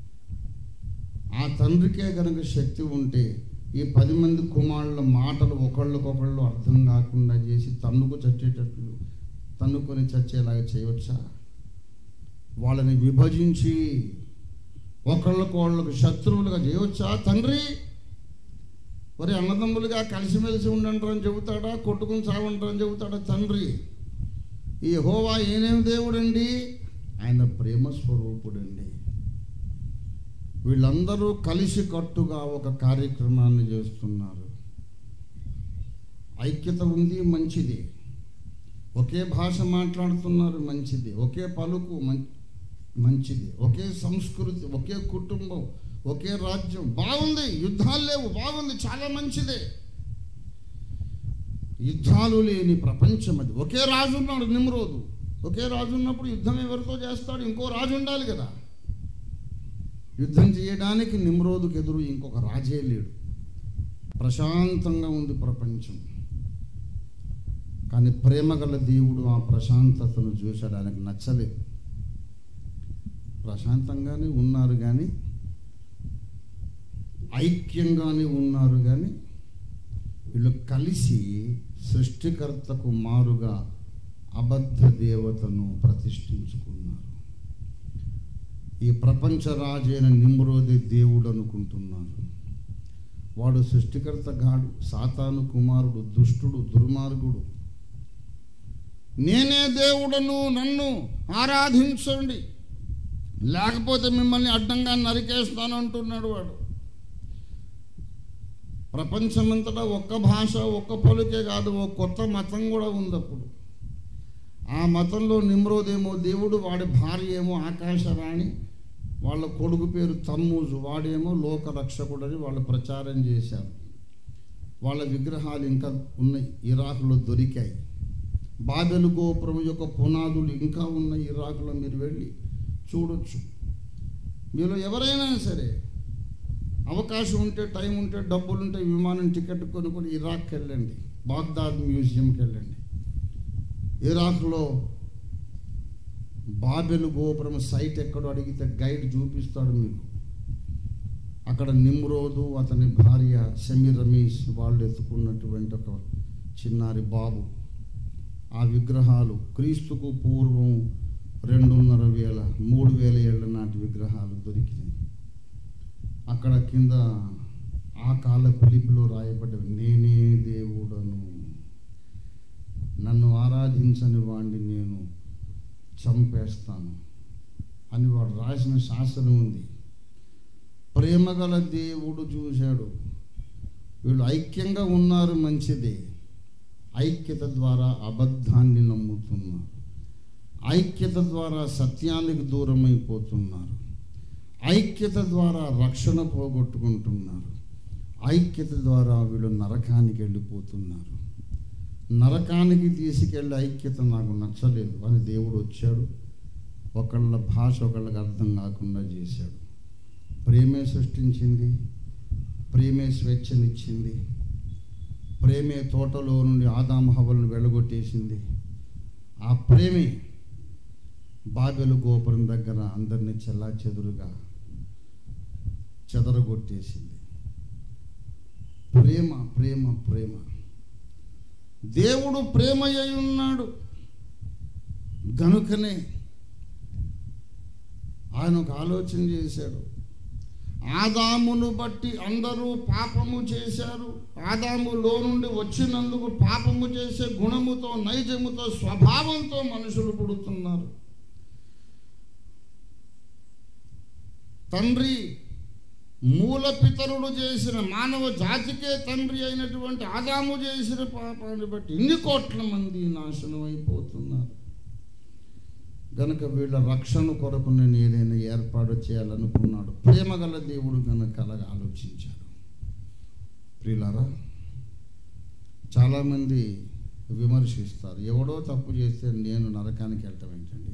ఆ తండ్రికే కనుక శక్తి ఉంటే ఈ 10 మంది కుమారుల మాటలు ఒకళ్ళకొకళ్ళు అర్థం కాకుండా చేసి తన్నుకొని చచ్చేలాగా చేయవచ్చా? వాళ్ళని విభజించి ఒకళ్ళకొళ్ళకు శత్రువులుగా చేయవచ్చా? తండ్రి మరి అన్నదమ్ములుగా కలిసిమెలిసి ఉండంటారని చెబుతాడా? కొట్టుకుని చావంటారని చెబుతాడా తండ్రి? ఈ యెహోవా ఏనేమి దేవుడండి? ఆయన ప్రేమ స్వరూపుడండి. వీళ్ళందరూ కలిసి కట్టుగా ఒక కార్యక్రమాన్ని చేస్తున్నారు. ఐక్యత ఉంది, మంచిది. ఒకే భాష మాట్లాడుతున్నారు, మంచిది. ఒకే పలుకు, మంచిది. ఒకే సంస్కృతి, ఒకే కుటుంబం, ఒకే రాజ్యం, బాగుంది. యుద్ధాలు లేవు, బాగుంది, చాలా మంచిదే. యుద్ధాలు లేని ప్రపంచం అది. ఒకే రాజు ఉన్నాడు, నిమ్రోదు. ఒకే రాజు ఉన్నప్పుడు యుద్ధం ఎవరితో చేస్తాడు? ఇంకో రాజు ఉండాలి కదా. యుద్ధం చేయడానికి నిమ్రోదుకు ఎదురు ఇంకొక రాజే లేడు. ప్రశాంతంగా ఉంది ప్రపంచం. కానీ ప్రేమగల దేవుడు ఆ ప్రశాంతతను చూశాడు. ఆయనకు నచ్చలేదు. ప్రశాంతంగానే ఉన్నారు కానీ, ఐక్యంగానే ఉన్నారు కానీ, వీళ్ళు కలిసి సృష్టికర్తకు మారుగా అబద్ధ దేవతను ప్రతిష్ఠించుకున్నారు. ఈ ప్రపంచ రాజైన నిమ్రోదే దేవుడు అనుకుంటున్నారు. వాడు సృష్టికర్త గాడు, సాతాను కుమారుడు, దుష్టుడు, దుర్మార్గుడు. నేనే దేవుడను, నన్ను ఆరాధించండి, లేకపోతే మిమ్మల్ని అడ్డంగా నరికేస్తాను అంటున్నాడు వాడు. ప్రపంచమంతటా ఒక్క భాష, ఒక్క పలుకే కాదు, ఒక కొత్త మతం కూడా ఉంది. అప్పుడు ఆ మతంలో నిమ్రోదేమో దేవుడు, వాడి భార్య ఏమో ఆకాశరాణి, వాళ్ళ కొడుకు పేరు తమ్మూజు, వాడేమో లోకరక్షకుడని వాళ్ళు ప్రచారం చేశారు. వాళ్ళ విగ్రహాలు ఇంకా ఉన్నాయి, ఇరాక్లో దొరికాయి. బాబెలు గోపురం యొక్క పునాదులు ఇంకా ఉన్నాయి ఇరాక్లో. మీరు వెళ్ళి చూడొచ్చు. మీలో ఎవరైనా సరే అవకాశం ఉంటే, టైం ఉంటే, డబ్బులుంటే విమానం టికెట్ కొనుక్కొని ఇరాక్కి వెళ్ళండి, బాగ్దాద్ మ్యూజియంకి వెళ్ళండి. ఇరాక్లో బాబెలు గోపురం సైట్ ఎక్కడో అడిగితే గైడ్ చూపిస్తాడు మీకు. అక్కడ నిమ్రోదు, అతని భార్య సెమిరమీస్ వాళ్ళు ఎత్తుకున్నటువంటి ఒక చిన్నారి బాబు. ఆ విగ్రహాలు క్రీస్తుకు పూర్వం 2,500 3,000 ఏళ్ల నాటి విగ్రహాలు దొరికినాయి. అక్కడ కింద ఆ కాల పిలిపిలో రాయబడ్డవి, నేనే దేవుడను, నన్ను ఆరాధించని వాడిని నేను చంపేస్తాను అని వాడు రాసిన శాసనం ఉంది. ప్రేమగల దేవుడు చూశాడు, వీళ్ళు ఐక్యంగా ఉన్నారు, మంచిదే. ఐక్యత ద్వారా అబద్ధాన్ని నమ్ముతున్నారు, ఐక్యత ద్వారా సత్యానికి దూరం అయిపోతున్నారు, ఐక్యత ద్వారా రక్షణ పోగొట్టుకుంటున్నారు, ఐక్యత ద్వారా వీళ్ళు నరకానికి వెళ్ళిపోతున్నారు. నరకానికి తీసుకెళ్ళే ఐక్యత నాకు నచ్చలేదు అని దేవుడు వచ్చాడు. ఒకళ్ళ భాష ఒకళ్ళకి అర్థం కాకుండా చేశాడు. ప్రేమే సృష్టించింది, ప్రేమే స్వేచ్ఛనిచ్చింది, ప్రేమే తోటలో నుండి ఆదాము హవ్వలను వెళ్ళగొట్టేసింది. ఆ ప్రేమే బాబెలు గోపురం దగ్గర అందరినీ చెదరగొట్టేసింది. ప్రేమ ప్రేమ ప్రేమ. దేవుడు ప్రేమయ్య ఉన్నాడు గనుకనే ఆయన ఒక ఆలోచన చేశాడు. ఆదామును బట్టి అందరూ పాపము చేశారు. ఆదాములో నుండి వచ్చినందుకు పాపము చేసే గుణముతో, నైజముతో, స్వభావంతో మనుషులు పుడుతున్నారు. తండ్రి మూల పితరుడు చేసిన, మానవ జాతికే తండ్రి అయినటువంటి ఆదాము చేసిన పాపాన్ని బట్టి ఇన్ని కోట్ల మంది నాశనం అయిపోతున్నారు. గనుక వీళ్ళ రక్షణ కొరకు నేను ఏదైనా ఏర్పాటు చేయాలనుకున్నాడు. ప్రేమ గల దేవుడు కనుక అలాగ ఆలోచించాడు. ప్రియులారా, చాలామంది విమర్శిస్తారు, ఎవడో తప్పు చేస్తే నేను నరకానికి వెళ్ళటం ఏంటండి?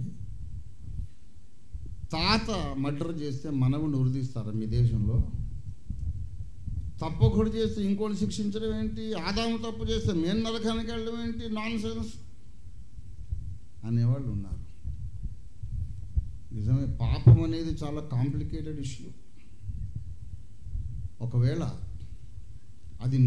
తాత మర్డర్ చేస్తే మనవుని ఉరిదీస్తారా మీ దేశంలో? తప్పు ఒకటి చేస్తే ఇంకోటి శిక్షించడం ఏంటి? ఆదాము తప్పు చేస్తే మేము నరకానికి వెళ్ళడం ఏంటి? నాన్ సెన్స్ అనేవాళ్ళు ఉన్నారు. నిజమే, పాపం అనేది చాలా కాంప్లికేటెడ్ ఇష్యూ. ఒకవేళ అది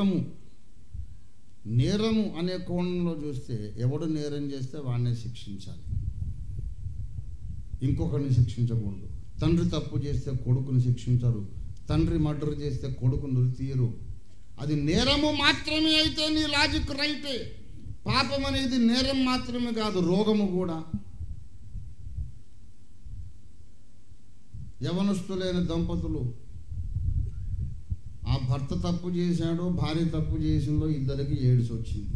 నేరము అనే కోణంలో చూస్తే ఎవడు నేరం చేస్తే వాడినే శిక్షించాలి, ఇంకొకరిని శిక్షించకూడదు. తండ్రి తప్పు చేస్తే కొడుకుని శిక్షించరు, తండ్రి మర్డర్ చేస్తే కొడుకుని ఉరితీయరు. అది నేరము మాత్రమే అయితే నీ లాజిక్ రైటే. పాపం అనేది నేరం మాత్రమే కాదు, రోగము కూడా. యవనస్తులైన దంపతులు, ఆ భర్త తప్పు చేశాడో భార్య తప్పు చేసిందో ఇద్దరికి ఎయిడ్స్ వచ్చింది.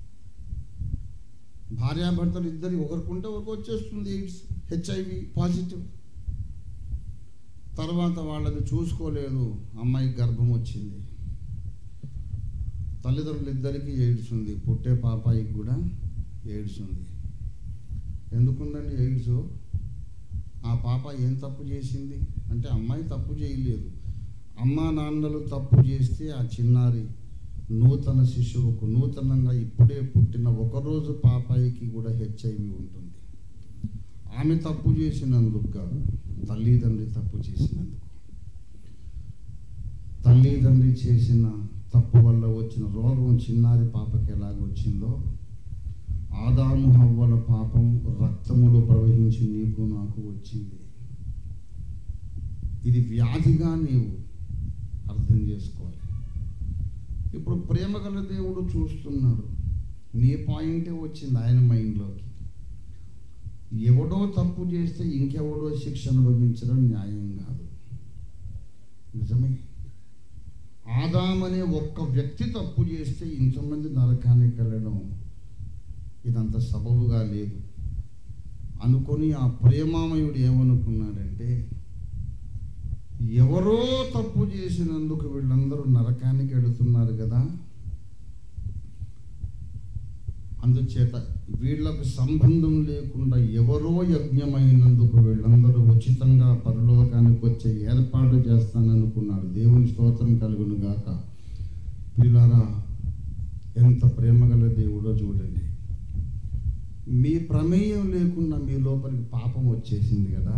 భార్యాభర్తలు ఇద్దరికి ఒకరికుంటే ఒకరికి వచ్చేస్తుంది ఎయిడ్స్, HIV పాజిటివ్. తర్వాత వాళ్ళని చూసుకోలేదు, అమ్మాయికి గర్భం వచ్చింది. తల్లిదండ్రులు ఇద్దరికి ఎయిడ్స్ ఉంది, పుట్టే పాపాయికి కూడా ఎయిడ్స్ ఉంది. ఎందుకుందండి ఎయిడ్స్? ఆ పాప ఏం తప్పు చేసింది అంటే, అమ్మాయి తప్పు చేయలేదు, అమ్మా నాన్నలు తప్పు చేస్తే ఆ చిన్నారి నూతన శిశువుకు, నూతనంగా ఇప్పుడే పుట్టిన ఒకరోజు పాపాయికి కూడా HIV ఉంటుంది. ఆమె తప్పు చేసినందుకు కాదు, తల్లిదండ్రి తప్పు చేసినందుకు. తల్లిదండ్రి చేసిన తప్పు వల్ల వచ్చిన రోగం చిన్నారి పాపకి ఎలాగొచ్చిందో, ఆదాము హవ్వల పాపం రక్తములో ప్రవహించి నీకు నాకు వచ్చింది. ఇది వ్యాధిగా నీవు అర్థం చేసుకోవాలి. ఇప్పుడు ప్రేమ గల దేవుడు చూస్తున్నాడు, నీ పాయింటే వచ్చింది ఆయన మైండ్లోకి. ఎవడో తప్పు చేస్తే ఇంకెవడో శిక్ష అనుభవించడం న్యాయం కాదు. నిజమే, ఆదామనే ఒక్క వ్యక్తి తప్పు చేస్తే ఇంతమంది నరకానికి వెళ్ళడం ఇదంత సబబుగా లేదు అనుకొని ఆ ప్రేమామయుడు ఏమనుకున్నాడంటే, ఎవరో తప్పు చేసినందుకు వీళ్ళందరూ నరకానికి వెళుతున్నారు కదా, అందుచేత వీళ్ళకు సంబంధం లేకుండా ఎవరో యజ్ఞమైనందుకు వీళ్ళందరూ ఉచితంగా పరలోకానికి వచ్చే ఏర్పాటు చేస్తాననుకున్నాడు. దేవుని స్తోత్రం కలుగును గాక. ప్రియులారా, ఎంత ప్రేమగల దేవుడో చూడండి. మీ ప్రమేయం లేకుండా మీ లోపలికి పాపం వచ్చేసింది కదా,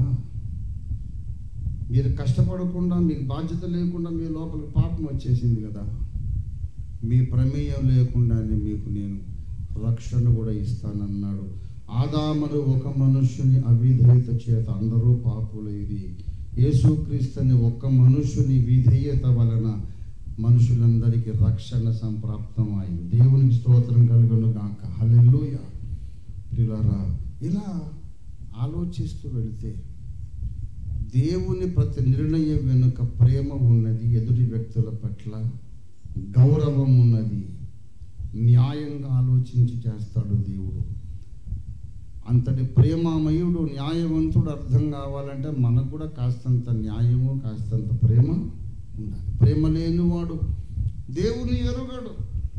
మీరు కష్టపడకుండా, మీకు బాధ్యత లేకుండా మీ లోపలికి పాపం వచ్చేసింది కదా, మీ ప్రమేయం లేకుండానే మీకు నేను రక్షణ కూడా ఇస్తానన్నాడు. ఆదామును ఒక మనుష్యుని అవిధేయత చేత అందరూ పాపులైరి, యేసుక్రీస్తుని ఒక్క మనుష్యుని విధేయత వలన మనుషులందరికీ రక్షణ సంప్రాప్తమైంది. దేవునికి స్తోత్రం కలుగును గాక. హల్లెలూయా. ప్రియులారా, ఇలా ఆలోచిస్తూ వెళితే దేవుని ప్రతి నిర్ణయం వెనుక ప్రేమ ఉన్నది, ఎదుటి వ్యక్తుల పట్ల గౌరవం ఉన్నది, న్యాయంగా ఆలోచించి చేస్తాడు దేవుడు. అంతటి ప్రేమమయుడు, న్యాయవంతుడు అర్థం కావాలంటే మనకు కూడా కాస్తంత న్యాయము, కాస్తంత ప్రేమ ఉండాలి. ప్రేమ లేనివాడు దేవుని ఎరుగడు.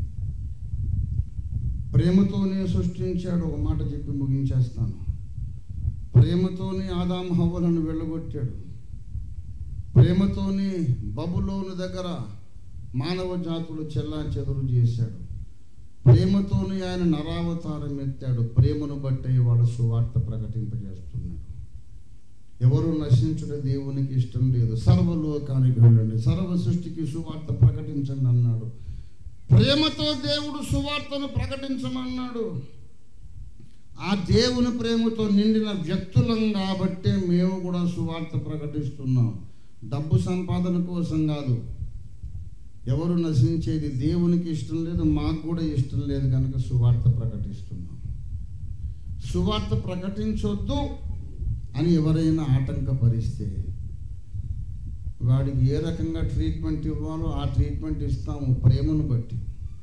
ప్రేమతోనే సృష్టించాడు. ఒక మాట చెప్పి ముగించేస్తాను. ప్రేమతోనే ఆదాము హవ్వలను వెళ్ళగొట్టాడు. ప్రేమతోనే బబులోను దగ్గర మానవ జాతులు చెల్లాచెదురు చేశాడు. ప్రేమతోనే ఆయన నరావతారం ఎత్తాడు. ప్రేమను బట్టి వాడు సువార్త ప్రకటింపజేస్తున్నాడు. ఎవరు నశించుట దేవునికి ఇష్టం లేదు, సర్వలోకానికి వెళ్ళండి, సర్వ సృష్టికి సువార్త ప్రకటించండి అన్నాడు. ప్రేమతో దేవుడు సువార్తను ప్రకటించమన్నాడు. ఆ దేవుని ప్రేమతో నిండిన వ్యక్తులం కాబట్టే మేము కూడా సువార్త ప్రకటిస్తున్నాం. డబ్బు సంపాదన కోసం కాదు. ఎవరు నశించేది దేవునికి ఇష్టం లేదు, మాకు కూడా ఇష్టం లేదు కనుక సువార్త ప్రకటిస్తున్నాం. సువార్త ప్రకటించొద్దు అని ఎవరైనా ఆటంకపరిస్తే వాడికి ఏ రకంగా ట్రీట్మెంట్ ఇవ్వాలో ఆ ట్రీట్మెంట్ ఇస్తాము, ప్రేమను బట్టి.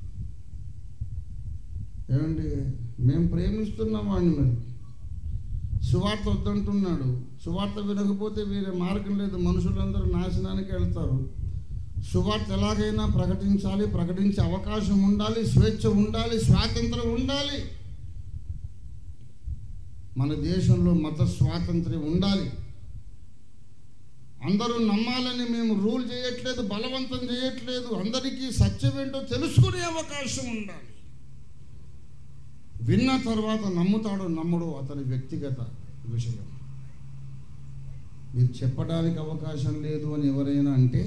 ఏమండి, మేము ప్రేమిస్తున్నాం వాడిని. మరి సువార్త వద్దంటున్నాడు. సువార్త వినకపోతే వేరే మార్గం లేదు, మనుషులందరూ నాశనానికి వెళ్తారు. సువార్త ఎలాగైనా ప్రకటించాలి, ప్రకటించే అవకాశం ఉండాలి, స్వేచ్ఛ ఉండాలి, స్వాతంత్రం ఉండాలి. మన దేశంలో మత స్వాతంత్ర్యం ఉండాలి. అందరూ నమ్మాలని మేము రూల్ చేయట్లేదు, బలవంతం చేయట్లేదు. అందరికీ సత్యం ఏంటో తెలుసుకునే అవకాశం ఉండాలి. విన్న తర్వాత నమ్ముతాడో నమ్మడో అతని వ్యక్తిగత విషయం. మీరు చెప్పడానికి అవకాశం లేదు అని ఎవరైనా అంటే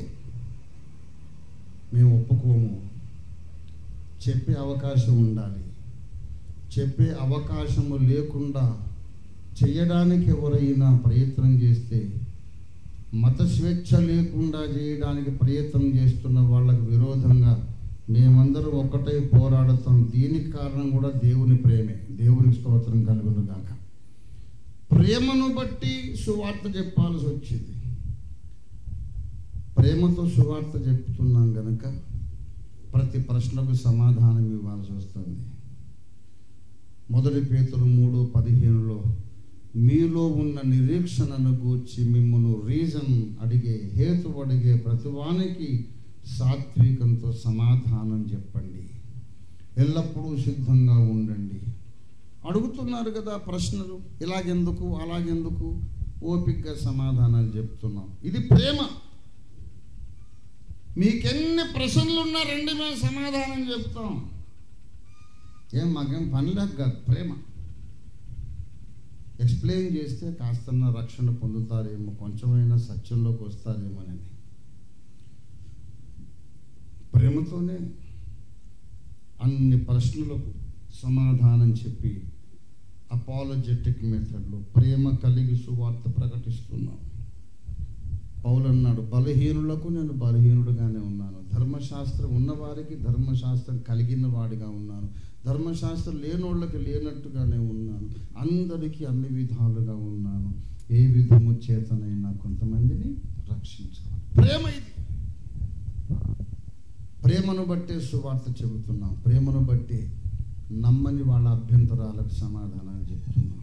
మేము ఒప్పుకోము. చెప్పే అవకాశం ఉండాలి. చెప్పే అవకాశము లేకుండా చేయడానికి ఎవరైనా ప్రయత్నం చేస్తే, మత స్వేచ్ఛ లేకుండా చేయడానికి ప్రయత్నం చేస్తున్న వాళ్ళకు విరోధంగా మేమందరం ఒక్కటై పోరాడుతాం. దీనికి కారణం కూడా దేవుని ప్రేమే. దేవునికి స్తోత్రం కలుగును గాక. ప్రేమను బట్టి సువార్త చెప్పాల్సి వచ్చింది. ప్రేమతో సువార్త చెప్తున్నాం గనక ప్రతి ప్రశ్నకు సమాధానం ఇవ్వాల్సి వస్తుంది. 1 పేతురు 3:15 మీలో ఉన్న నిరీక్షణను గూర్చి మిమ్మల్ని రీజన్ అడిగే, హేతు అడిగే ప్రతివానికి సాత్వికంతో సమాధానం చెప్పండి. ఎల్లప్పుడూ సిద్ధంగా ఉండండి. అడుగుతున్నారు కదా ప్రశ్నలు, ఇలాగెందుకు అలాగెందుకు, ఓపికగా సమాధానాలు చెప్తున్నాం. ఇది ప్రేమ. మీకెన్ని ప్రశ్నలున్నా రండి, మేము సమాధానం చెప్తాం. మాకేం పనిలేక కాదు, ప్రేమ. ఎక్స్ప్లెయిన్ చేస్తే కాస్తన్న రక్షణ పొందుతారేమో, కొంచెమైనా సత్యంలోకి వస్తారేమోనని. ప్రేమతోనే అన్ని ప్రశ్నలకు సమాధానం చెప్పి అపాలజెటిక్ మెథడ్లో ప్రేమ కలిగి సువార్త ప్రకటిస్తున్నాం. పౌలు అన్నాడు, బలహీనులకు నేను బలహీనుడుగానే ఉన్నాను, ధర్మశాస్త్రం ఉన్నవారికి ధర్మశాస్త్రం కలిగిన వాడిగా ఉన్నాను, ధర్మశాస్త్రం లేనోళ్ళకి లేనట్టుగానే ఉన్నాను, అందరికీ అన్ని విధాలుగా ఉన్నాను, ఏ విధము చేతనైనా కొంతమందిని రక్షించాలి. ప్రేమ ఇది. ప్రేమను బట్టే సువార్త చెబుతున్నాం. ప్రేమను బట్టే నమ్మని వాళ్ళ అభ్యంతరాలకు సమాధానాలు చెప్తున్నాం.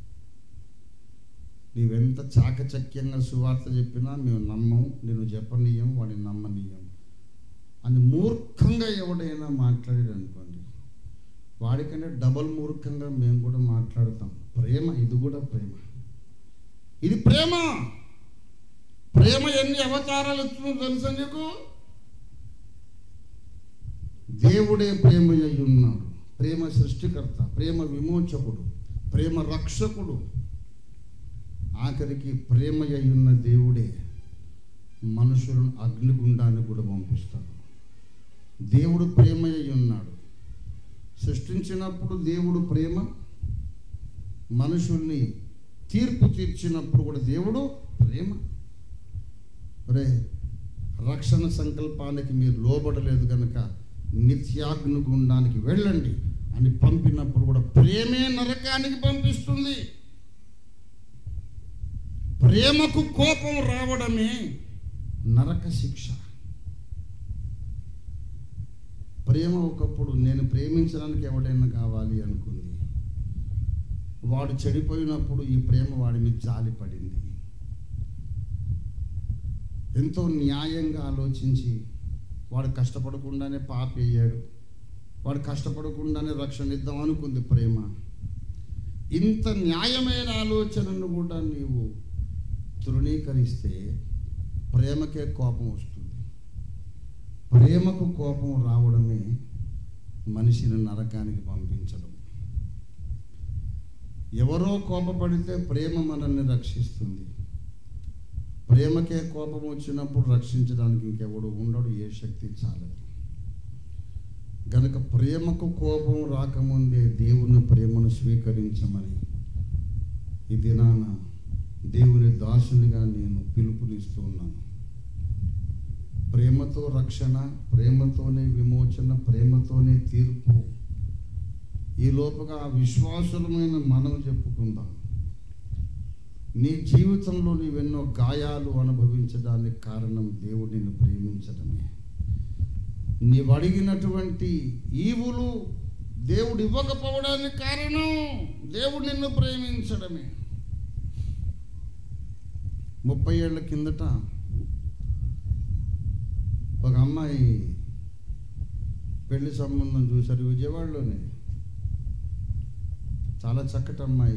నీవెంత చాకచక్యంగా సువార్త చెప్పినా మేము నమ్మం, నేను చెప్పనీయం, వాడిని నమ్మనీయం అని మూర్ఖంగా ఎవడైనా మాట్లాడాడు అనుకోండి, వాడికంటే డబల్ మూర్ఖంగా మేము కూడా మాట్లాడతాం. ప్రేమ ఇది కూడా ప్రేమ. ఇది ప్రేమ. ప్రేమ ఎన్ని అవతారాలు ఇస్తుందో తెలుసా నీకు? దేవుడే ప్రేమ అయి ఉన్నాడు. ప్రేమ సృష్టికర్త, ప్రేమ విమోచకుడు, ప్రేమ రక్షకుడు. ఆఖరికి ప్రేమ అయి ఉన్న దేవుడే మనుషులను అగ్నిగుండానికి కూడా పంపిస్తాడు. దేవుడు ప్రేమ అయి ఉన్నాడు. సృష్టించినప్పుడు దేవుడు ప్రేమ, మనుషుల్ని తీర్పు తీర్చినప్పుడు కూడా దేవుడు ప్రేమ. రే, రక్షణ సంకల్పానికి మీరు లోబడలేదు కనుక నిత్యాగ్నిగుండానికి వెళ్ళండి అని పంపినప్పుడు కూడా ప్రేమే నరకానికి పంపిస్తుంది. ప్రేమకు కోపం రావడమే నరక శిక్ష. ప్రేమ ఒకప్పుడు నేను ప్రేమించడానికి ఎవడైనా కావాలి అనుకుంది. వాడు చెడిపోయినప్పుడు ఈ ప్రేమ వాడి మీద జాలి పడింది. ఎంతో న్యాయంగా ఆలోచించి వాడు కష్టపడకుండానే పాపి అయ్యాడు, వాడు కష్టపడకుండానే రక్షణ ఇద్దాం అనుకుంది ప్రేమ. ఇంత న్యాయమైన ఆలోచనను కూడా నీవు తృణీకరిస్తే ప్రేమకే కోపం వస్తుంది. ప్రేమకు కోపం రావడమే మనిషిని నరకానికి పంపించడం. ఎవరో కోపపడితే ప్రేమ మనల్ని రక్షిస్తుంది. ప్రేమకే కోపం వచ్చినప్పుడు రక్షించడానికి ఇంకెవడు ఉండడు, ఏ శక్తి చాలదు. గనుక ప్రేమకు కోపం రాకముందే దేవుని ప్రేమను స్వీకరించమని ఈ దినాన దేవుని దాసునిగా నేను పిలుపునిస్తూ ఉన్నాను. ప్రేమతో రక్షణ, ప్రేమతోనే విమోచన, ప్రేమతోనే తీర్పు. ఈ లోపుగా విశ్వాసులమైన మనం చెప్పుకుందాం. నీ జీవితంలో నీవెన్నో గాయాలు అనుభవించడానికి కారణం దేవుడు నిన్ను ప్రేమించడమే. నీవు అడిగినటువంటి ఈవులు దేవుడు ఇవ్వకపోవడానికి కారణం దేవుడు నిన్ను ప్రేమించడమే. 30 ఏళ్ల కిందట ఒక అమ్మాయి పెళ్లి సంబంధం చూశారు విజయవాడలోనే. చాలా చక్కటి అమ్మాయి.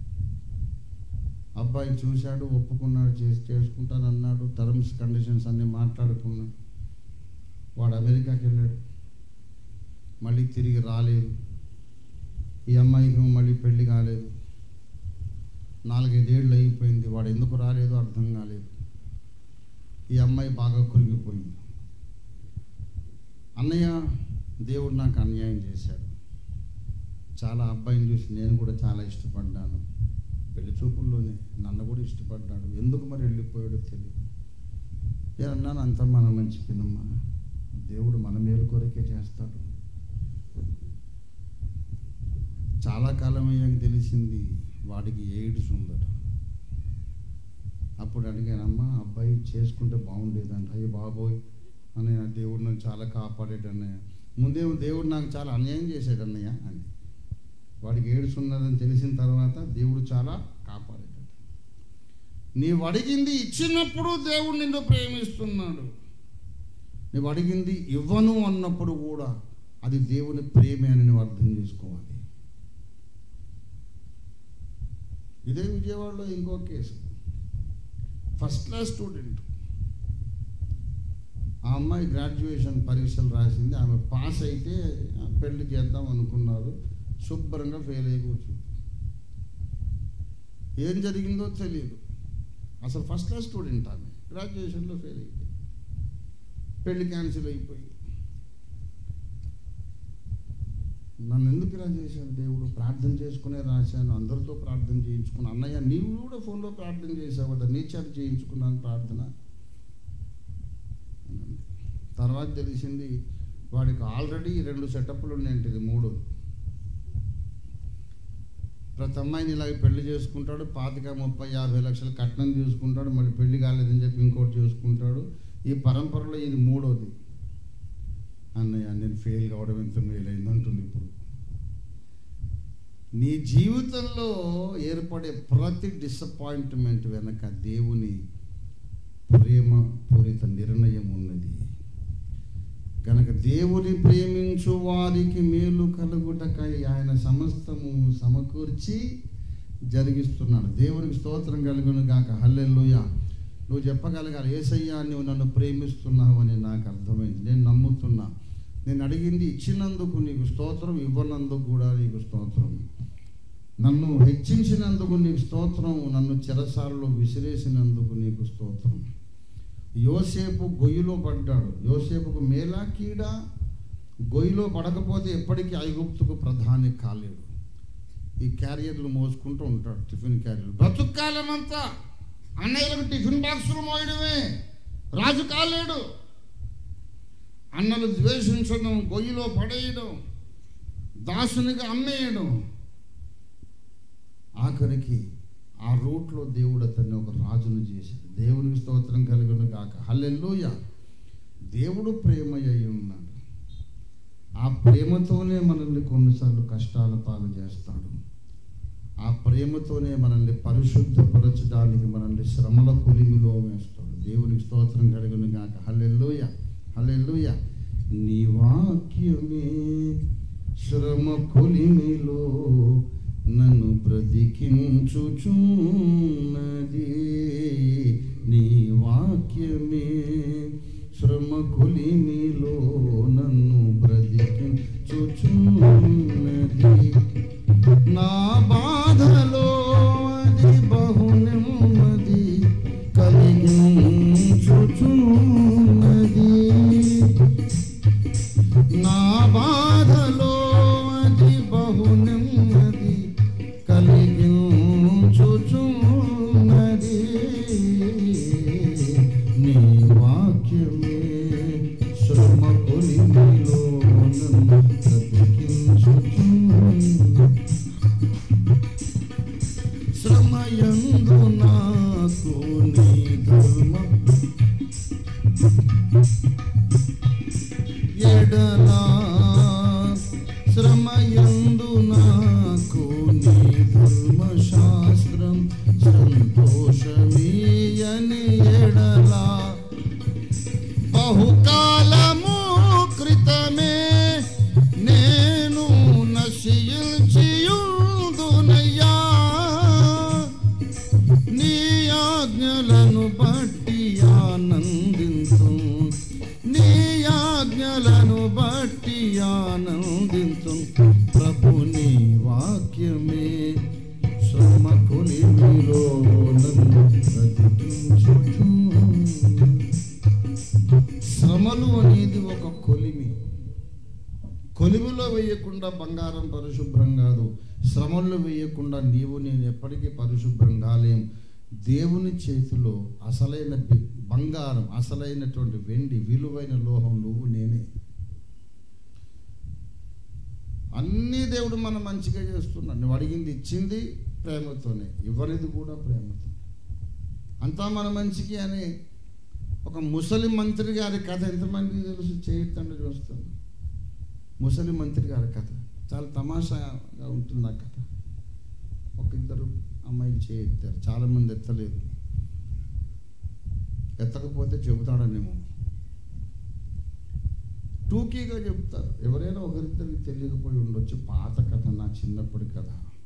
అబ్బాయి చూశాడు, ఒప్పుకున్నాడు, చేసుకుంటానన్నాడు. టర్మ్స్ కండిషన్స్ అన్నీ మాట్లాడుకున్నాడు. వాడు అమెరికాకి వెళ్ళాడు, మళ్ళీ తిరిగి రాలేదు. ఈ అమ్మాయికి మళ్ళీ పెళ్ళి కాలేదు. 4-5 ఏళ్ళు అయిపోయింది. వాడు ఎందుకు రాలేదో అర్థం కాలేదు. ఈ అమ్మాయి బాగా కురిగిపోయింది. అన్నయ్య, దేవుడు నాకు అన్యాయం చేశాడు. చాలా అబ్బాయిని చూసి నేను కూడా చాలా ఇష్టపడ్డాను. పెళ్లి చూపుల్లోనే నన్ను కూడా ఇష్టపడ్డాడు. ఎందుకు మరి వెళ్ళిపోయాడో తెలియదు. నేను అన్నాను, అంతా మన మంచికినమ్మా, దేవుడు మన మేలు కొరకే చేస్తాడు. చాలా కాలం అయ్యాక తెలిసింది వాడికి ఎయిడ్స్ ఉందట. అప్పుడు అడిగానమ్మా, అబ్బాయి చేసుకుంటే బాగుండేదంట. అయ్యో బాబోయ్ అన్నయ్య, దేవుడు నన్ను చాలా కాపాడాడు అన్నయ్య. ముందేమో దేవుడు నాకు చాలా అన్యాయం చేశాడు అన్నయ్య అని. వాడికి ఎయిడ్స్ ఉన్నదని తెలిసిన తర్వాత దేవుడు చాలా కాపాడాడు. నీవు అడిగింది ఇచ్చినప్పుడు దేవుడు నిన్ను ప్రేమిస్తున్నాడు. నువ్వు అడిగింది ఇవ్వను అన్నప్పుడు కూడా అది దేవుని ప్రేమే అని నువ్వు అర్థం చేసుకోవాలి. ఇదే విజయవాడలో ఇంకో కేసు. First class student. ఆ అమ్మాయి గ్రాడ్యుయేషన్ పరీక్షలు రాసింది. ఆమె పాస్ అయితే పెళ్లి చేద్దాం అనుకున్నారు. శుభ్రంగా ఫెయిల్ అయ్యి కూర్చుంది. ఏం జరిగిందో తెలియదు. అసలు ఫస్ట్ క్లాస్ స్టూడెంట్ ఆమె గ్రాడ్యుయేషన్లో ఫెయిల్ అయింది. పెళ్లి క్యాన్సిల్ అయిపోయి, నన్ను ఎందుకు ఇలా చేశాను దేవుడు? ప్రార్థన చేసుకునే రాశాను, అందరితో ప్రార్థన చేయించుకున్నాను. అన్నయ్య నీవు కూడా ఫోన్లో ప్రార్థన చేసావు కదా, నీ చేత చేయించుకున్నాను ప్రార్థన. తర్వాత తెలిసింది వాడికి ఆల్రెడీ 2 సెటప్లు ఉన్నాయంటే, ఇది 3. ప్రతి అమ్మాయిని ఇలాగ పెళ్లి చేసుకుంటాడు. 25-30-50 లక్షలు కట్నం చూసుకుంటాడు. మళ్ళీ పెళ్లి కాలేదని చెప్పి ఇంకోటి చూసుకుంటాడు. ఈ పరంపరలో ఇది 3వది. అన్నయ్య నేను ఫెయిల్ కావడం ఎంత మేలైంది అంటుంది. ఇప్పుడు నీ జీవితంలో ఏర్పడే ప్రతి డిసప్పాయింట్మెంట్ వెనక దేవుని ప్రేమ పూరిత నిర్ణయం ఉన్నది. కనుక దేవుని ప్రేమించు వారికి మేలు కలుగుటకై ఆయన సమస్తము సమకూర్చి జరిగిస్తున్నాడు. దేవునికి స్తోత్రం కలుగును గాక. హల్లెలూయా. నువ్వు చెప్పగలగాలి, యేసయ్యా నువ్వు నన్ను ప్రేమిస్తున్నావు అని నాకు అర్థమైంది. నేను నమ్ముతున్నా. నేను అడిగింది ఇచ్చినందుకు నీకు స్తోత్రం, ఇవ్వనందుకు కూడా నీకు స్తోత్రం. నన్ను హెచ్చించినందుకు నీకు స్తోత్రం, నన్ను చెరసాలలో విసిరేసినందుకు నీకు స్తోత్రం. యోసేపు గొయ్యిలో పడ్డాడు. యోసేపుకు మేలా కీడా? గొయ్యిలో పడకపోతే ఎప్పటికీ ఐగుప్తుకు ప్రధాని కాలేడు. ఈ క్యారియర్లు మోసుకుంటూ ఉంటాడు, టిఫిన్ క్యారియర్లు. బ్రతుక్కాలం అంతా అన్నయ్యలకు టిఫిన్ బాక్సులు మోయడమే, రాజు కాలేడు. అన్నలు ద్వేషించడం, గొయ్యిలో పడేయడం, దాసునిగా అమ్మేయడం. ఆఖరికి ఆ రూట్లో దేవుడు అతన్ని ఒక రాజును చేశాడు. దేవునికి స్తోత్రం కలుగును గాక. హల్లెలూయా. దేవుడు ప్రేమ అయి ఉన్నాడు. ఆ ప్రేమతోనే మనల్ని కొన్నిసార్లు కష్టాల పాలు చేస్తాడు. ఆ ప్రేమతోనే మనల్ని పరిశుద్ధపరచడానికి మనల్ని శ్రమల కొలిమిలో వేస్తాడు. దేవునికి స్తోత్రం కలుగును గాక. హల్లెలూయా, హల్లెలూయా. నీ వాక్యమే శ్రమ కొలిమిలో నన్ను బ్రతికించుచున్నది. నీ వాక్యమే శ్రమ కొలిమిలో నన్ను బ్రతికించుచున్నది. చూచున్నది. నా బాధలో అది బహు నెమ్మది కలిగించుచున్నది. నా బాధలో అది బహు నెమ్మది కలిగించుచున్నది. నీ వాక్యమే శ్రమ కొలిమిలో నన్ను బ్రతికించుచున్నది. శ్రమయందు నాకు నీ ధర్మం ఎడలా, శ్రమయందు నాకు నీ ధర్మశాస్త్రం సంతోషమీయని ఎడలా. బహుకాలము క్రితమే నేను నశించియుందునయ్యా, నీ ఆజ్ఞలను బట్టి ఆనందించు, నీ ఆజ్ఞలను బట్టి ఆనందించు. ప్రభు నీ వాక్యమే శ్రమ కొలిమిలో నన్ను బ్రతికించుచు. శ్రమలు అనేది ఒక కొలిమి. కొలిమిలో వేయకుండా బంగారం పరిశుభ్రం కాదు. శ్రమల్లో వేయకుండా నీవు నేను ఎప్పటికీ పరిశుభ్రం కాలేం. దేవుని చేతిలో అసలైన బంగారం, అసలైనటువంటి వెండి, విలువైన లోహం నువ్వు నేనే. అన్నీ దేవుడు మన మంచిగా చేస్తున్నాడు. నువ్వు అడిగింది ఇచ్చింది ప్రేమతోనే, ఇవ్వనిది కూడా ప్రేమతో. అంతా మన మంచికి అని ఒక ముసలి మంత్రి గారి కథ ఎంతమందికి తెలుసు? చేయొద్దండి చూస్తాను. ముసలి మంత్రి గారి కథ చాలా తమాషాగా ఉంటుంది ఆ కథ. ఒక ఇద్దరు అమ్మాయిలు చేయెత్తారు, చాలామంది ఎత్తలేదు. ఎత్తకపోతే చెబుతాడనేమో, టూకీగా చెప్తారు. ఎవరైనా ఒకరిద్దరికి తెలియకపోయి ఉండొచ్చు. పాత కథ, నా చిన్నప్పటి కథ.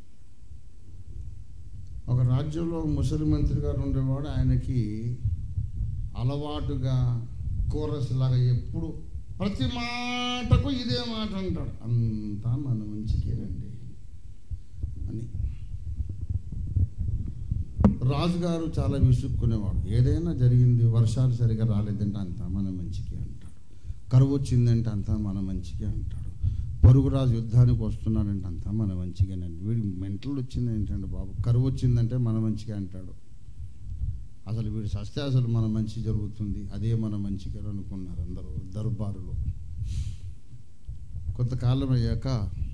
ఒక రాజ్యంలో ముసలి మంత్రి గారు ఉండేవాడు. ఆయనకి అలవాటుగా కోరస్ లాగా ఎప్పుడు ప్రతి మాటకు ఇదే మాట అంటాడు, అంతా మన మంచికేనండి అని. రాజుగారు చాలా విసుక్కునేవాడు. ఏదైనా జరిగింది, వర్షాలు సరిగా రాలేదంటే అంతా మన మంచికే అంటాడు. కరువు వచ్చిందంటే అంతా మన మంచికే అంటాడు. పొరుగురాజు యుద్ధానికి వస్తున్నాడంటే అంతా మన మంచిగానండి. వీడి మెంటల్ వచ్చింది ఏంటంటే బాబు, కరువు వచ్చిందంటే మన మంచిగా అంటాడు. అసలు వీడు సస్తే అసలు మన మంచి జరుగుతుంది, అదే మన మంచిగా అనుకున్నారు అందరూ దర్బారులో. కొంతకాలం అయ్యాక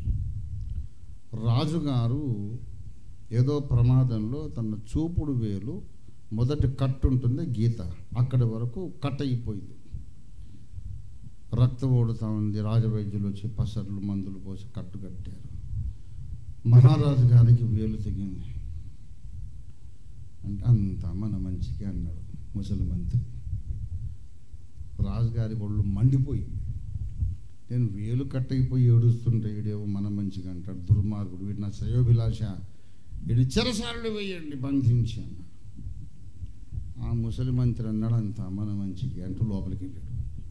రాజుగారు ఏదో ప్రమాదంలో తన చూపుడు వేలు మొదటి కట్టు ఉంటుంది గీత, అక్కడి వరకు కట్ అయిపోయింది. రక్తం ఓడుతూ ఉంది. రాజవైద్యులు వచ్చి పసర్లు మందులు పోసి కట్టు కట్టారు. మహారాజు గారికి వేలు తెగింది. అంటే అంతా మన మంచిగా అన్నాడు ముసలి మంత్రి. రాజుగారి ఒళ్ళు మండిపోయింది. నేను వేలు కట్టయిపోయి ఏడుస్తుంటే వీడేమో మన మంచిగా అంటాడు, దుర్మార్గుడు, వీడు నా శ్రేయోభిలాష, వీడి చెరసాలలో వేయండి బంధించి అన్నాడు. ఆ ముసలి మంత్రి అన్నాడు అంతా మన మంచికి అంటూ లోపలికి వెళ్ళాడు.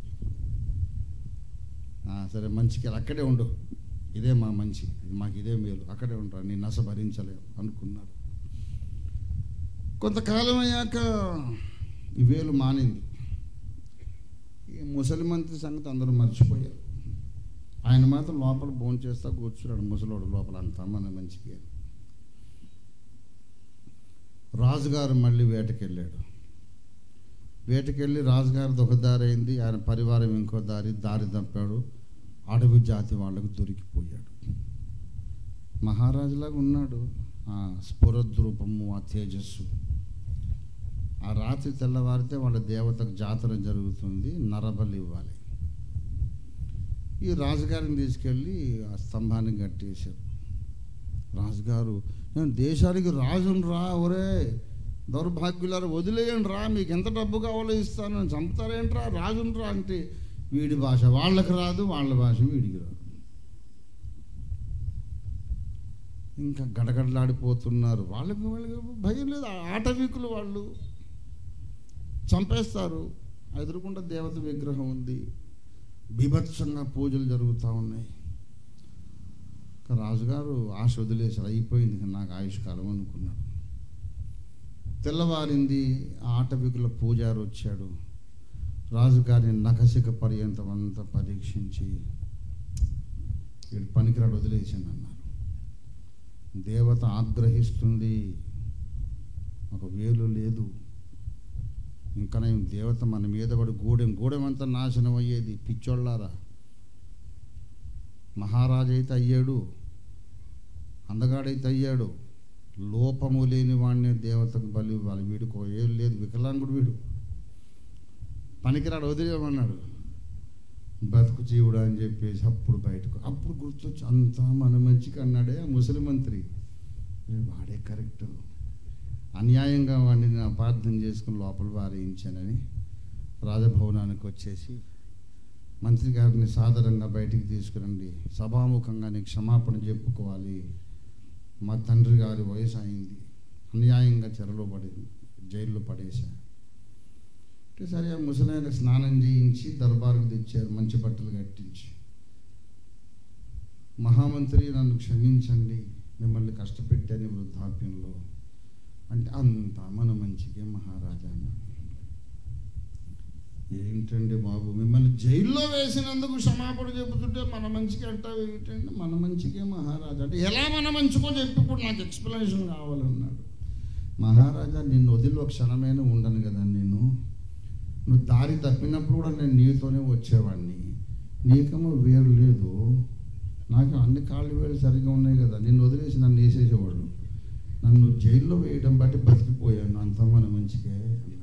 సరే మంచికి అక్కడే ఉండు, ఇదే మా మంచి, మాకు ఇదే మేలు, అక్కడే ఉంటారు, నీ నస భరించలేవు అనుకున్నాడు. కొంతకాలం అయ్యాక ఈ వేలు మానింది. ఈ ముసలి మంత్రి సంగతి అందరూ మర్చిపోయారు. ఆయన మాత్రం లోపల భోజనం చేస్తా కూర్చున్నాడు. ముసలోడు లోపల అంతా మన మంచికి. రాజుగారు మళ్ళీ వేటకెళ్ళాడు. వేటకెళ్ళి రాజుగారిది ఒక దారి అయింది, ఆయన పరివారం ఇంకో దారి తప్పాడు. అడవి జాతి వాళ్ళకు దొరికిపోయాడు. మహారాజులాగా ఉన్నాడు. ఆ స్ఫురద్రూపము, ఆ తేజస్సు. ఆ రాత్రి తెల్లవారితే వాళ్ళ దేవతకు జాతర జరుగుతుంది, నరబలి ఇవ్వాలి. ఈ రాజుగారిని తీసుకెళ్ళి ఆ స్తంభాన్ని కట్టేశారు. రాజుగారు, నేను దేశానికి రాజును రా, ఒరే దౌర్భాగ్యులారు వదిలేయండి రా, మీకు ఎంత డబ్బు కావాలో ఇస్తాను, చంపుతారేంట్రా, రాజును రా అంటే వీడి భాష వాళ్ళకి రాదు, వాళ్ళ భాష వీడికి రాదు. ఇంకా గడగడలాడిపోతున్నారు. వాళ్ళకి భయం లేదు, ఆటవీకులు వాళ్ళు చంపేస్తారు. ఎదురుకుండా దేవత విగ్రహం ఉంది, బీభత్సంగా పూజలు జరుగుతూ ఉన్నాయి. రాజుగారు ఆశ వదిలేశారు, అయిపోయింది నాకు ఆయుష్కాలం అనుకున్నాడు. తెల్లవారింది, ఆటవికుల పూజారి వచ్చాడు. రాజుగారిని నఖశిఖ పర్యంతం అంతా పరీక్షించి వీడు పనికిరాడు వదిలేసాను అన్నారు. దేవత ఆగ్రహిస్తుంది, ఒక వేలు లేదు. ఇంకా నేను దేవత మన మీద పడి గూడెం అంతా నాశనం అయ్యేది. పిచ్చోళ్ళారా, మహారాజు అయితే అయ్యాడు, అందగాడైతే అయ్యాడు, లోపము లేని వాడిని దేవతకు బలి ఇవ్వాలి. వీడికో ఏం లేదు, వికలాంగుడు వీడు, పనికిరాడు వదిలేమన్నాడు. బతుకు జీవుడు అని చెప్పేసి అప్పుడు గుర్తొచ్చి అంతా మన మంచికి అన్నాడే ఆ ముసలి మంత్రి. వాడే కరెక్ట్, అన్యాయంగా వాడిని అపార్థం చేసుకుని లోపల వారేయించానని రాజభవనానికి వచ్చేసి మంత్రి గారిని సాదరంగా బయటికి తీసుకురండి, సభాముఖంగా నీకు క్షమాపణ చెప్పుకోవాలి, మా తండ్రి గారి వయసు అయింది, అన్యాయంగా చెరలో పడింది, జైల్లో పడేశా. సరే ఆ ముసలాయన స్నానం చేయించి దర్బారుకు తెచ్చారు, మంచి బట్టలు కట్టించి. మహామంత్రి నన్ను క్షమించండి, మిమ్మల్ని కష్టపెట్టాను వృద్ధాప్యంలో అంటే, అంతా మన మంచికే మహారాజా. ఏంటండి బాబు, మిమ్మల్ని జైల్లో వేసినందుకు క్షమాపణ చెబుతుంటే మన మంచికి అంటావు ఏంటండి? మన మంచికే మహారాజా అంటే ఎలా మన మంచికో చెప్పి ఇప్పుడు నాకు ఎక్స్ప్లెనేషన్ కావాలన్నాడు. మహారాజా, నిన్ను వదిలి ఒక క్షణమైనా ఉండను కదా, నువ్వు దారి తప్పినప్పుడు కూడా నేను నీతోనే వచ్చేవాడిని, నీకేమో వేరు లేదు, నాకు అన్ని కాళ్ళు వేలు సరిగా ఉన్నాయి కదా, నిన్ను వదిలేసి నన్ను వేసేసేవాళ్ళు, నన్ను జైల్లో వేయడం బట్టి బతికిపోయాను, అంతా మన మంచికే.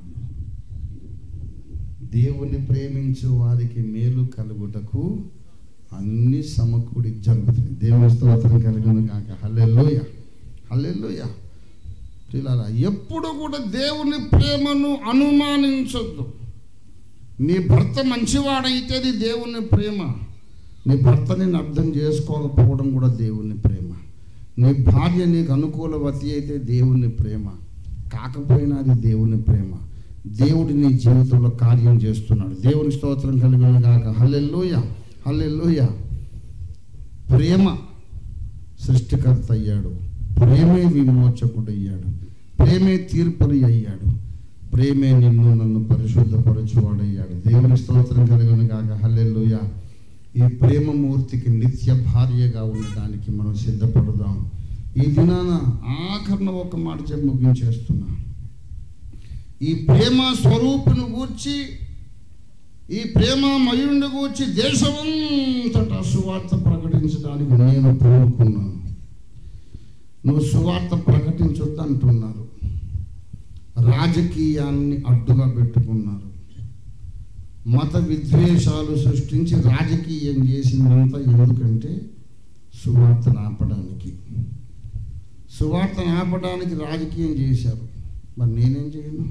దేవుని ప్రేమించు వారికి మేలు కలుగుటకు అన్ని సమకూడి జరుగుతుంది. దేవుని స్తోత్రం కలుగును గాక. హల్లెలూయా, హల్లెలూయా. ప్రియులారా, ఎప్పుడు కూడా దేవుని ప్రేమను అనుమానించొద్దు. నీ భర్త మంచివాడైతే అది దేవుని ప్రేమ, నీ భర్తని అర్థం చేసుకోకపోవడం కూడా దేవుని ప్రేమ, నీ భార్య నీకు అనుకూలవతి అయితే దేవుని ప్రేమ, కాకపోయినా అది దేవుని ప్రేమ. దేవుడు నీ జీవితంలో కార్యం చేస్తున్నాడు. దేవుని స్తోత్రం కలుగును గాక. హల్లెలూయా, హల్లెలూయా. ప్రేమ సృష్టికర్త అయ్యాడు, ప్రేమే విమోచకుడు అయ్యాడు, ప్రేమే తీర్పరి అయ్యాడు, ప్రేమే నిన్ను నన్ను పరిశుద్ధపరచువాడయ్యాడు. దేవుని స్తోత్రం కలుగును గాక. హల్లెలూయా. ఈ ప్రేమమూర్తికి నిత్య భార్యగా ఉండడానికి మనం సిద్ధపడదాం. ఈ దినాన ఆఖరణ ఒక మాట చెప్పి ముగించేస్తున్నా. ఈ ప్రేమ స్వరూపును గూర్చి, ఈ ప్రేమమయుడిని గూర్చి దేశమంతటా సువార్త ప్రకటించడానికి నేను కోరుకున్నాను. నువ్వు సువార్త ప్రకటించొద్దు అంటున్నారు, రాజకీయాన్ని అడ్డుగా పెట్టుకున్నారు, మత విద్వేషాలు సృష్టించి రాజకీయం చేసిందంతా ఎందుకంటే సువార్తను ఆపడానికి. సువార్తను ఆపడానికి రాజకీయం చేశారు. మరి నేనేం చేయను?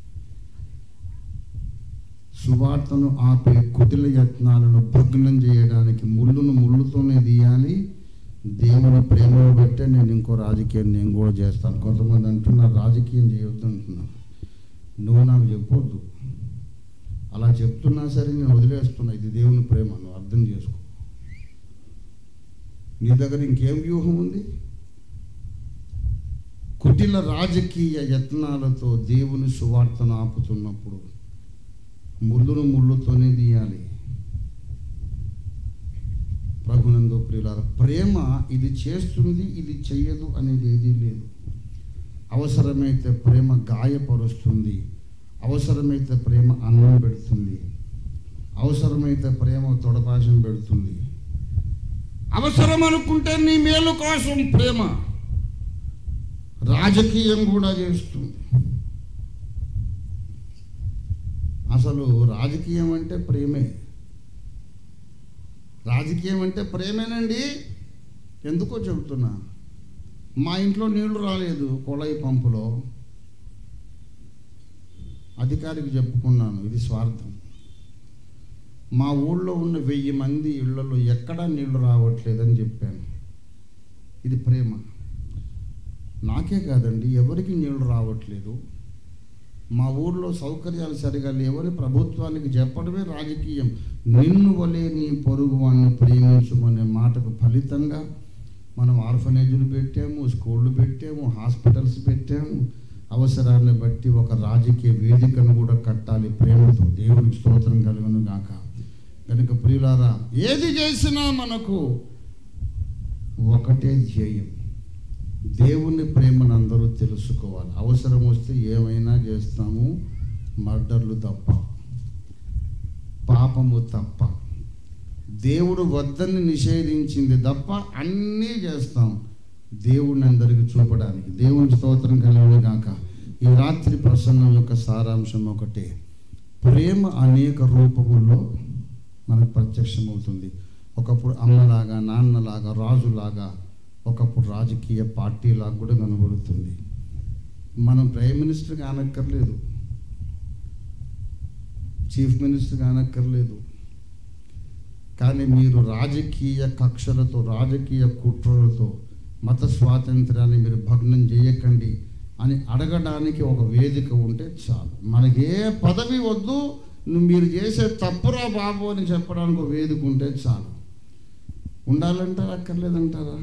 సువార్తను ఆపే కుటిల యత్నాలను భగ్నం చేయడానికి ముళ్ళును ముళ్ళుతోనే తీయాలి. దేవుని ప్రేమను బట్టే నేను ఇంకో రాజకీయం నేను కూడా చేస్తాను. కొంతమంది అంటున్నారు రాజకీయం చేయొద్దు అంటున్నారు. నువ్వు నాకు చెప్పొద్దు, అలా చెప్తున్నా సరే నేను వదిలేస్తున్నా. ఇది దేవుని ప్రేమ, నువ్వు అర్థం చేసుకో. నీ దగ్గర ఇంకేం వ్యూహం ఉంది? కుటిల రాజకీయ యత్నాలతో దేవుని సువార్తను ఆపుతున్నప్పుడు ముళ్ళును ముళ్ళుతోనే తీయాలి. ప్రభునందు ప్రియులారా, ప్రేమ ఇది చేస్తుంది, ఇది చెయ్యదు అనేది ఏదీ లేదు. అవసరమైతే ప్రేమ గాయపరుస్తుంది, అవసరమైతే ప్రేమ అన్నం పెడుతుంది, అవసరమైతే ప్రేమ తొడపాశం పెడుతుంది, అవసరం అనుకుంటే నీ మేలు కోసం ప్రేమ రాజకీయం కూడా చేస్తుంది. అసలు రాజకీయం అంటే ప్రేమే, రాజకీయం అంటే ప్రేమేనండి. ఎందుకో చెబుతున్నా. మా ఇంట్లో నీళ్లు రాలేదు కొళాయి పంపులో, అధికారికి చెప్పుకున్నాను, ఇది స్వార్థం. మా ఊళ్ళో ఉన్న 1000 మంది ఇళ్లలో ఎక్కడా నీళ్లు రావట్లేదని చెప్పాను, ఇది ప్రేమ. నాకే కాదండి, ఎవరికి నీళ్లు రావట్లేదు, మా ఊళ్ళో సౌకర్యాలు సరిగా లేవని ప్రభుత్వానికి చెప్పడమే రాజకీయం. నిన్ను వలే నీ పొరుగు వాడిని ప్రేమించమనే మాటకు ఫలితంగా మనం ఆర్ఫనేజీలు పెట్టాము, స్కూళ్ళు పెట్టాము, హాస్పిటల్స్ పెట్టాము. అవసరాన్ని బట్టి ఒక రాజకీయ వేదికను కూడా కట్టాలి ప్రేమతో. దేవునికి స్తోత్రం కలుగును గాక. కనుక ప్రియులారా, ఏది చేసినా మనకు ఒకటే ధ్యేయం, దేవుని ప్రేమను అందరూ తెలుసుకోవాలి. అవసరం వస్తే ఏమైనా చేస్తాము, మర్డర్లు తప్ప, పాపము తప్ప, దేవుడు వద్దని నిషేధించింది తప్ప అన్నీ చేస్తాం దేవుడిని అందరికీ చూపడానికి. దేవుని స్తోత్రం కలుగును గాక. ఈ రాత్రి ప్రసంగం యొక్క సారాంశం ఒకటే, ప్రేమ అనేక రూపముల్లో మనకు ప్రత్యక్షమవుతుంది. ఒకప్పుడు అమ్మలాగా, నాన్నలాగా, రాజులాగా, ఒకప్పుడు రాజకీయ పార్టీలాగా కూడా కనబడుతుంది. మనం ప్రైమ్ మినిస్టర్ కానక్కర్లేదు, చీఫ్ మినిస్టర్ కానక్కర్లేదు, కానీ మీరు రాజకీయ కక్షలతో, రాజకీయ కుట్రలతో మత స్వాతంత్ర్యాన్ని మీరు భగ్నం చేయకండి అని అడగడానికి ఒక వేదిక ఉంటే చాలు. మనకి ఏ పదవి వద్దు, మీరు చేసే తప్పురా బాబు అని చెప్పడానికి ఒక వేదిక ఉంటే చాలు. ఉండాలంటారా, అక్కర్లేదంటారా?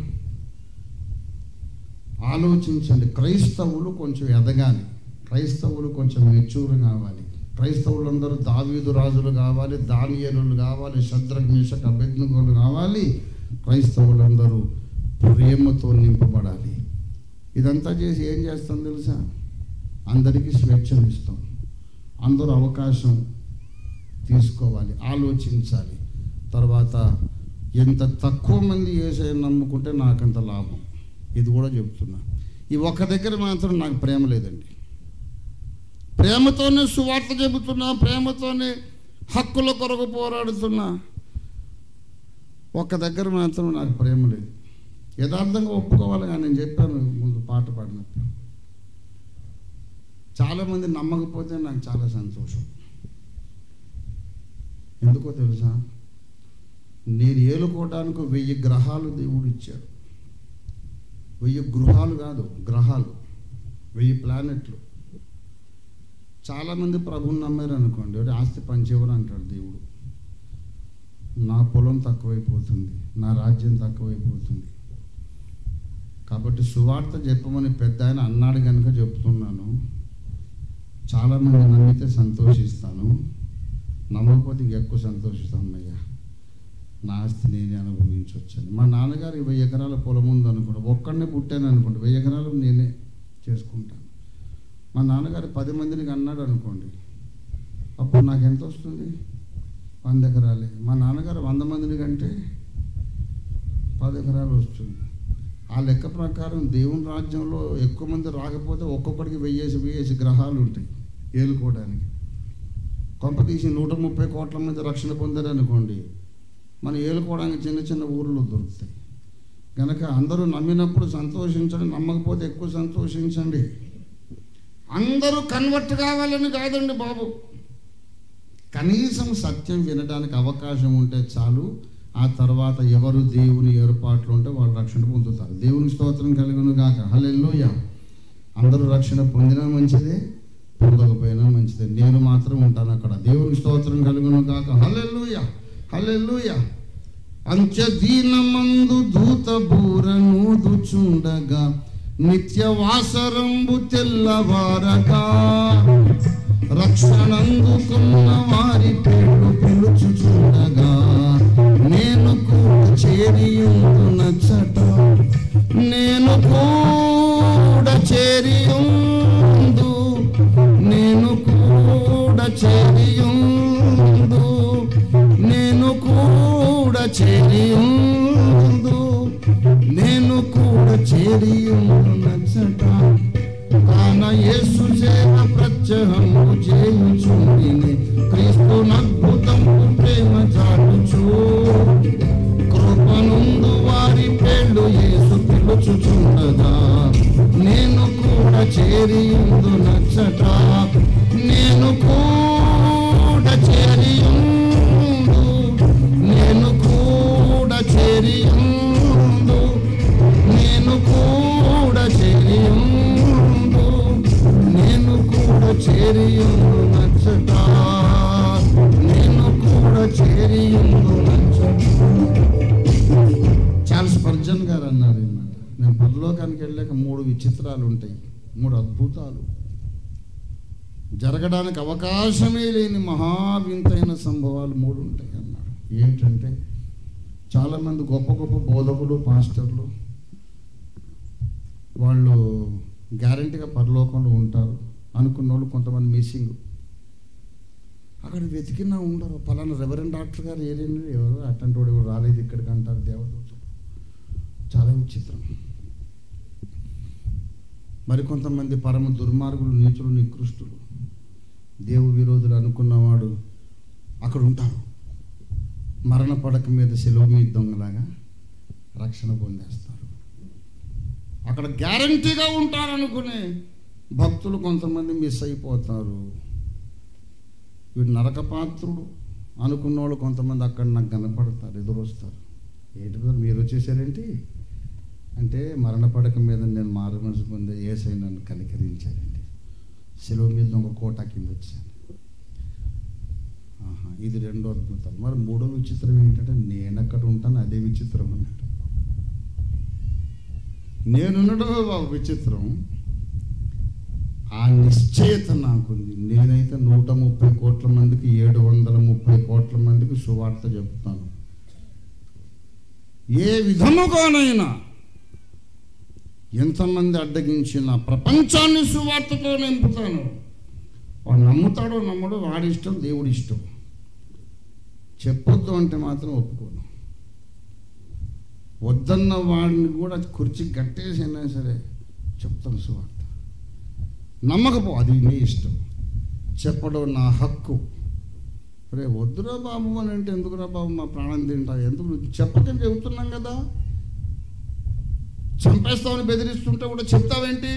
ఆలోచించండి. క్రైస్తవులు కొంచెం ఎదగాలి, క్రైస్తవులు కొంచెం మెచ్యూర్ కావాలి. క్రైస్తవులందరూ దావీదు రాజులు కావాలి, దానియేలులు కావాలి, శద్రక్ మేషక్ అబేద్నెగోలు కావాలి. క్రైస్తవులందరూ ప్రేమతో నింపబడాలి. ఇదంతా చేసి ఏం చేస్తాం తెలుసా? అందరికీ స్వేచ్ఛను ఇస్తాం. అందరూ అవకాశం తీసుకోవాలి, ఆలోచించాలి. తర్వాత ఎంత తక్కువ మంది యేసయ్యను నమ్ముకుంటే నాకంత లాభం. ఇది కూడా చెప్తున్నా. ఈ ఒక్క దగ్గర మాత్రం నాకు ప్రేమ లేదండి. ప్రేమతోనే సువార్త చెబుతున్నా, ప్రేమతోనే హక్కుల కొరకు పోరాడుతున్నా. ఒక్క దగ్గర మాత్రం నాకు ప్రేమ లేదు. యథార్థంగా ఒప్పుకోవాలి. కానీ నేను చెప్పాను ముందు పాట పాడినప్పుడు, చాలామంది నమ్మకపోతే నాకు చాలా సంతోషం. ఎందుకో తెలుసా? నేను ఏలుకోవడానికి 1000 గ్రహాలు దేవుడు ఇచ్చాడు. 1000 గృహాలు కాదు, గ్రహాలు, 1000 ప్లానెట్లు. చాలామంది ప్రభుని నమ్మారు అనుకోండి, ఆస్తి పంచేవరు అంటాడు దేవుడు. నా పొలం తక్కువైపోతుంది, నా రాజ్యం తక్కువైపోతుంది. కాబట్టి సువార్త చెప్పమని పెద్ద ఆయన అన్నాడు కనుక చెప్తున్నాను. చాలామంది నమ్మితే సంతోషిస్తాను, నమ్మకపోతే ఇంకెక్కువ సంతోషిస్తాను. అయ్యా, నా ఆస్తి నేనే అనుభవించవచ్చని. మా నాన్నగారు 20 ఎకరాల పొలం ఉంది అనుకోండి, ఒక్కడనే పుట్టాను అనుకోండి, 1000 ఎకరాలు నేనే చేసుకుంటాను. మా నాన్నగారు 10 మందిని అన్నాడు అనుకోండి, అప్పుడు నాకు ఎంత వస్తుంది? 100 ఎకరాలే. మా నాన్నగారు 100 మందిని కంటే 10 ఎకరాలు వస్తుంది. ఆ లెక్క ప్రకారం దేవుని రాజ్యంలో ఎక్కువ మంది రాకపోతే ఒక్కొక్కడికి 1000 గ్రహాలు ఉంటాయి ఏలుకోవడానికి. కొంప తీసి 130 కోట్ల మంది రక్షణ పొందారు అనుకోండి, మనం ఏలుకోవడానికి చిన్న చిన్న ఊర్లు దొరుకుతాయి. కనుక అందరూ నమ్మినప్పుడు సంతోషించండి, నమ్మకపోతే ఎక్కువ సంతోషించండి. అందరూ కన్వర్ట్ కావాలని కాదండి బాబు, కనీసం సత్యం వినడానికి అవకాశం ఉంటే చాలు. ఆ తర్వాత ఎవరు దేవుని ఏర్పాట్లు ఉంటే వాళ్ళు రక్షణ పొందుతారు. దేవునికి స్తోత్రం కలుగును గాక. హల్లెలూయా. అందరూ రక్షణ పొందినా మంచిదే, పొందకపోయినా మంచిదే. నేను మాత్రం ఉంటాను అక్కడ. దేవునికి స్తోత్రం కలుగును గాక. హల్లెలూయా, హల్లెలూయా. అంచెదీనమందు దూత బూరనూదుచుండగా, నిత్యవాసరంబు తెల్లవారగా, రక్షణందుకున్న వారి పేర్లు పిలుచుచుండగా, నేను కూడా చేరియుందు నచ్చట, నేను కూడా చేరియుందు, నేను కూడా చేరియుందు, నేను కూడా చేరియుందు, నేను కూడా చేరియుందు నచ్చట. కాన యేసు సేవ ప్రత్యహము చేయుచుండిని, క్రీస్తు అద్భుతము ప్రేమ చాటుచు, కృపనుందు వారి పేర్లు యేసు పిలుచుచుండగా, నేను కూడా చేరియుందు నచ్చట, నేను కూడా చేరియుందు, నేను కూడా చేరియుందు, నేను కూడా చేరియుందు, నేను కూడా చేరియుందు నచ్చట, నేను కూడా చేరియుందు నచ్చట. చార్లెస్ స్పర్జన్ గారు అన్నారు, నేను పరలోకానికి వెళ్ళాక 3 విచిత్రాలు ఉంటాయి, 3 అద్భుతాలు, జరగడానికి అవకాశమే లేని మహావింతైన సంభవాలు 3 ఉంటాయి అన్నాడు. ఏంటంటే చాలామంది గొప్ప గొప్ప బోధకులు, పాస్టర్లు వాళ్ళు గ్యారంటీగా పరలోకంలో ఉంటారు అనుకున్న వాళ్ళు కొంతమంది మిస్సింగ్. అక్కడ వెతికినా ఉండరు. పలానా రెవరెండ్ డాక్టర్ గారు ఏరేంటి, ఎవరు అట్లాంటి వాడు ఎవరు రాలేదు ఇక్కడికి అంటారు దేవదూతలు. చాలా విచిత్రం. మరికొంతమంది పరమ దుర్మార్గులు, నీచులు, నికృష్టులు, దేవు విరోధులు అనుకున్నవాడు అక్కడ ఉంటారు. మరణ పడక మీద సెలవు మీద దొంగలాగా రక్షణ పొందేస్తారు. అక్కడ గ్యారంటీగా ఉంటారనుకునే భక్తులు కొంతమంది మిస్ అయిపోతారు. వీడు నరకపాత్రుడు అనుకున్న వాళ్ళు కొంతమంది అక్కడ నాకు కనపడతారు, ఎదురొస్తారు. ఏంటి మీరు వచ్చేసారేంటి అంటే, మరణ పడక మీద నేను మారు మనసు పొందే యేసయ్య నన్ను కనికరించారండి, సెలవు మీద ఒక కోట కింద వచ్చాను. ఇది 2వ అద్భుతం. మరి 3వ విచిత్రం ఏంటంటే, నేను అక్కడ ఉంటాను, అదే విచిత్రం అన్నాడు. నేనుండడమే బాబు విచిత్రం. ఆ నిశ్చయత నాకుంది. నేనైతే 130 కోట్ల మందికి 730 కోట్ల మందికి సువార్త చెప్తాను. ఏ విధముగానైనా ఎంతమంది అడ్డగించిన ప్రపంచాన్ని సువార్తతో నింపుతాను. వాడు నమ్ముతాడో నమ్మడో వాడి ఇష్టం, దేవుడి ఇష్టం. చెప్పొద్దు అంటే మాత్రం ఒప్పుకోను. వద్దన్న వాడిని కూడా కుర్చీ కట్టేసైనా సరే చెప్తాను సువార్త. నమ్మకపో, అది నీ ఇష్టం. చెప్పడం నా హక్కు. రే వద్దురా బాబు అని అంటే, ఎందుకురా బాబు మా ప్రాణం తింటా, ఎందుకు చెప్పకని చెబుతున్నాం కదా. చంపేస్తామని బెదిరిస్తుంటే కూడా చెప్తావేంటి?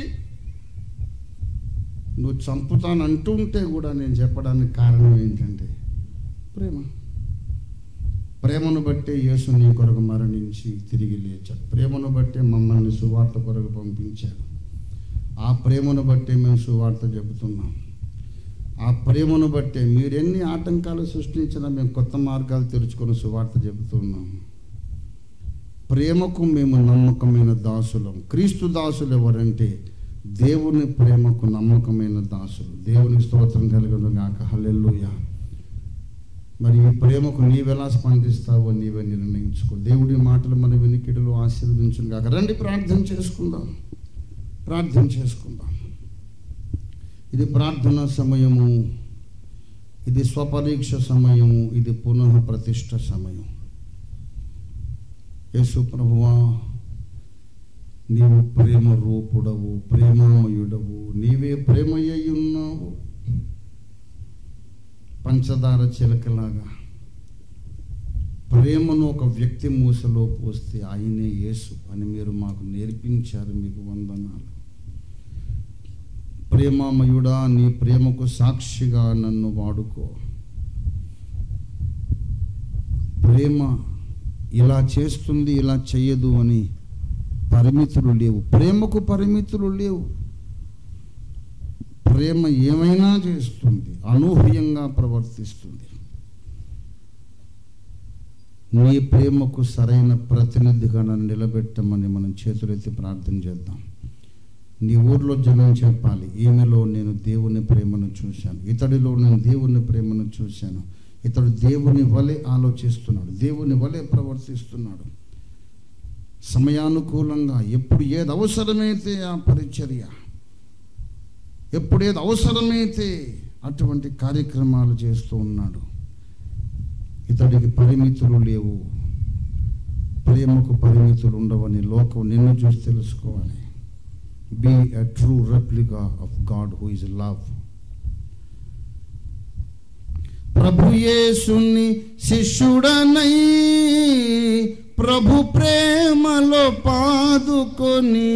నువ్వు చంపుతానంటూ ఉంటే కూడా నేను చెప్పడానికి కారణం ఏంటంటే ప్రేమ. ప్రేమను బట్టే యేసు నీ కొరకు మరణించి తిరిగి లేచాడు. ప్రేమను బట్టే మమ్మల్ని సువార్త కొరకు పంపించాడు. ఆ ప్రేమను బట్టే మేము సువార్త చెబుతున్నాం. ఆ ప్రేమను బట్టే మీరెన్ని ఆటంకాలు సృష్టించినా మేము కొత్త మార్గాలు తెరుచుకొని సువార్త చెబుతున్నాం. ప్రేమకు మేము నమ్మకమైన దాసులం. క్రీస్తు దాసులు ఎవరంటే దేవుని ప్రేమకు నమ్మకమైన దాసులు. దేవునికి స్తోత్రం కలుగును గాక. హల్లెలూయా. మరి ఈ ప్రేమకు నీవెలా స్పందిస్తావో నీవే నిర్ణయించుకో. దేవుడి మాటలు మన వినికిడిలో ఆశీర్వదించును గాక. రండి ప్రార్థన చేసుకుందాం. ప్రార్థన చేసుకుందాం. ఇది ప్రార్థన సమయము, ఇది స్వపరీక్ష సమయము, ఇది పునః ప్రతిష్ఠ సమయం. యేసు ప్రభువా, నీవు ప్రేమ రూపుడవు, ప్రేమామయుడవు, నీవే ప్రేమయ్య ఉన్నావు. పంచదార చిలకలాగా ప్రేమను ఒక వ్యక్తి మూసలో పోస్తే ఆయనే యేసు అని మీరు మాకు నేర్పించారు. మీకు వందనాలు. ప్రేమామయుడా, నీ ప్రేమకు సాక్షిగా నన్ను వాడుకో. ప్రేమ ఇలా చేస్తుంది, ఇలా చెయ్యదు అని పరిమితులు లేవు. ప్రేమకు పరిమితులు లేవు. ప్రేమ ఏమైనా చేస్తుంది, అనూహ్యంగా ప్రవర్తిస్తుంది. నీ ప్రేమకు సరైన ప్రతినిధిగా నన్ను నిలబెట్టమని మనం చేతులెత్తి ప్రార్థన చేద్దాం. నీ ఊర్లో జనం చెప్పాలి, ఈమెలో నేను దేవుని ప్రేమను చూశాను, ఇతడిలో నేను దేవుని ప్రేమను చూశాను, ఇతడు దేవుని వలె ఆలోచిస్తున్నాడు, దేవుని వలె ప్రవర్తిస్తున్నాడు. సమయానుకూలంగా ఎప్పుడు ఏది అవసరమైతే ఆ పరిచర్య, ఎప్పుడు ఏది అవసరమైతే అటువంటి కార్యక్రమాలు చేస్తూ ఉన్నాడు. ఇతడికి పరిమితులు లేవు. ప్రేమకు పరిమితులు ఉండవని లోకం నిన్ను చూసి తెలుసుకోవాలి. Be a true replica of God who is love. ప్రభు యేసుని శిష్యుడనై ప్రభు ప్రేమలో పాదుకొని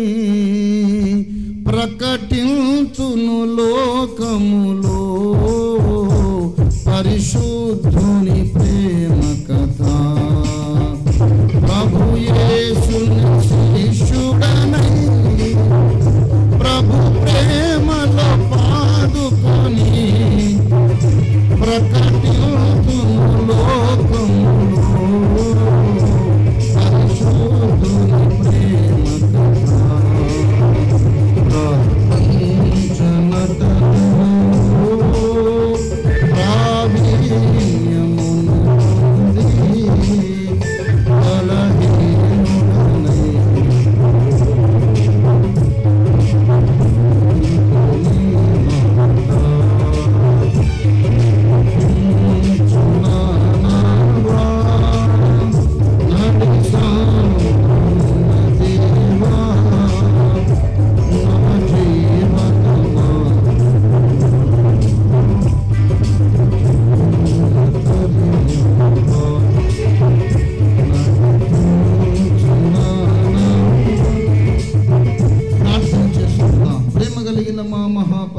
ప్రకటింతును లోకములో పరిశుద్ధుని ప్రేమ కథ. ప్రభు యేసుని శిష్యుడనై ప్రభు ప్రేమలో పాదుకొని ప్రకటింతును లోకములో పరిశుద్ధుని ప్రేమ కథ.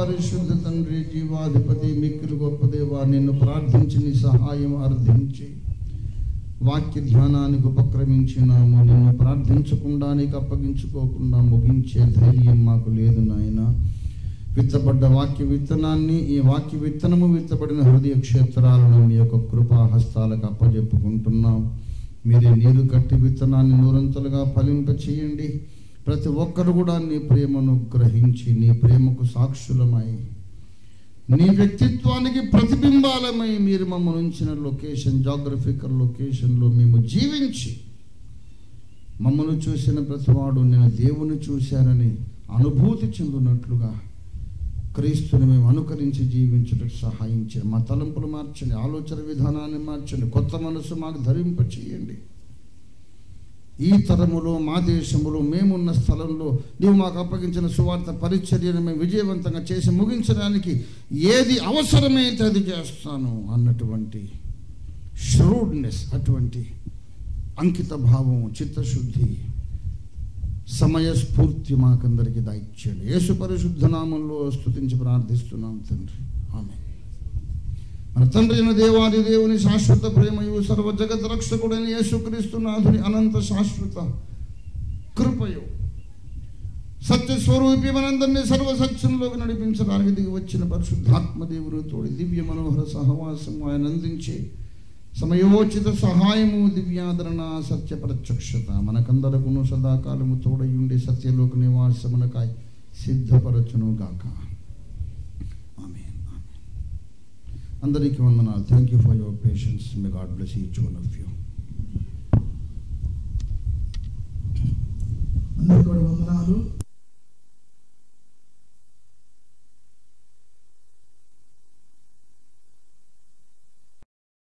పరిశుద్ధ తండ్రి, జీవాధిపతి, మిక్కిలి గొప్ప దేవా, నిన్ను ప్రార్థించి నీ సహాయం అర్థించి వాక్య ధ్యానానికి ఉపక్రమించినాము. నిన్ను ప్రార్థించకుండా, నీకు అప్పగించుకోకుండా ముగించే ధైర్యం మాకు లేదు నాయన. విత్తబడ్డ వాక్య విత్తనాన్ని, ఈ వాక్య విత్తనము విత్తబడిన హృదయ క్షేత్రాలను మీ యొక్క కృపాహస్తాలకు అప్పజెప్పుకుంటున్నాం. మీరే నీరు కట్టి విత్తనాన్ని నూరంతలుగా ఫలింప చేయండి. ప్రతి ఒక్కరు కూడా నీ ప్రేమను గ్రహించి, నీ ప్రేమకు సాక్షులమై, నీ వ్యక్తిత్వానికి ప్రతిబింబాలమై మీరు మమ్మల్ని ఉంచిన లొకేషన్, జాగ్రఫికల్ లొకేషన్లో మేము జీవించి, మమ్మల్ని చూసిన ప్రతివాడు నేను దేవుని చూశానని అనుభూతి చెందినట్లుగా క్రీస్తుని మేము అనుకరించి జీవించడానికి సహాయం చేయండి. మా తలంపులు మార్చండి, ఆలోచన విధానాన్ని మార్చండి, కొత్త మనసు మాకు ధరింప చేయండి. ఈ తరములో, మా దేశంలో, మేమున్న స్థలంలో నీవు మాకు అప్పగించిన సువార్త పరిచర్యను మేము విజయవంతంగా చేసి ముగించడానికి ఏది అవసరమైతే అది చేస్తాను అన్నటువంటి ష్రూడ్నెస్, అటువంటి అంకిత భావం, చిత్తశుద్ధి, సమయస్ఫూర్తి మాకందరికీ దయచేయండి. యేసు పరిశుద్ధ నామంలో స్తుతించి ప్రార్థిస్తున్నాం తండ్రి, ఆమేన్. మన తండ్రి అయిన దేవాది దేవుని శాశ్వత ప్రేమయు, సర్వ జగత్ రక్షకుడైన యేసుక్రీస్తు నాథుని అనంత శాశ్వత కృపయు, సత్య స్వరూపి మనందరినీ సర్వసత్యంలోకి నడిపించడానికి దిగి వచ్చిన పరిశుద్ధాత్మ దేవుని తోడి దివ్య మనోహర సహవాసం ఆయన అందించే సమయోచిత సహాయము, దివ్యాదరణ, సత్య ప్రత్యక్షత మనకందరకును సదాకాలము తోడయుండి సత్యలోక నివాసమునకై సిద్ధపరచును గాక. ఆమేన్. అందరికీ వందనాలు. Thank you for your patience. May God bless each one of you.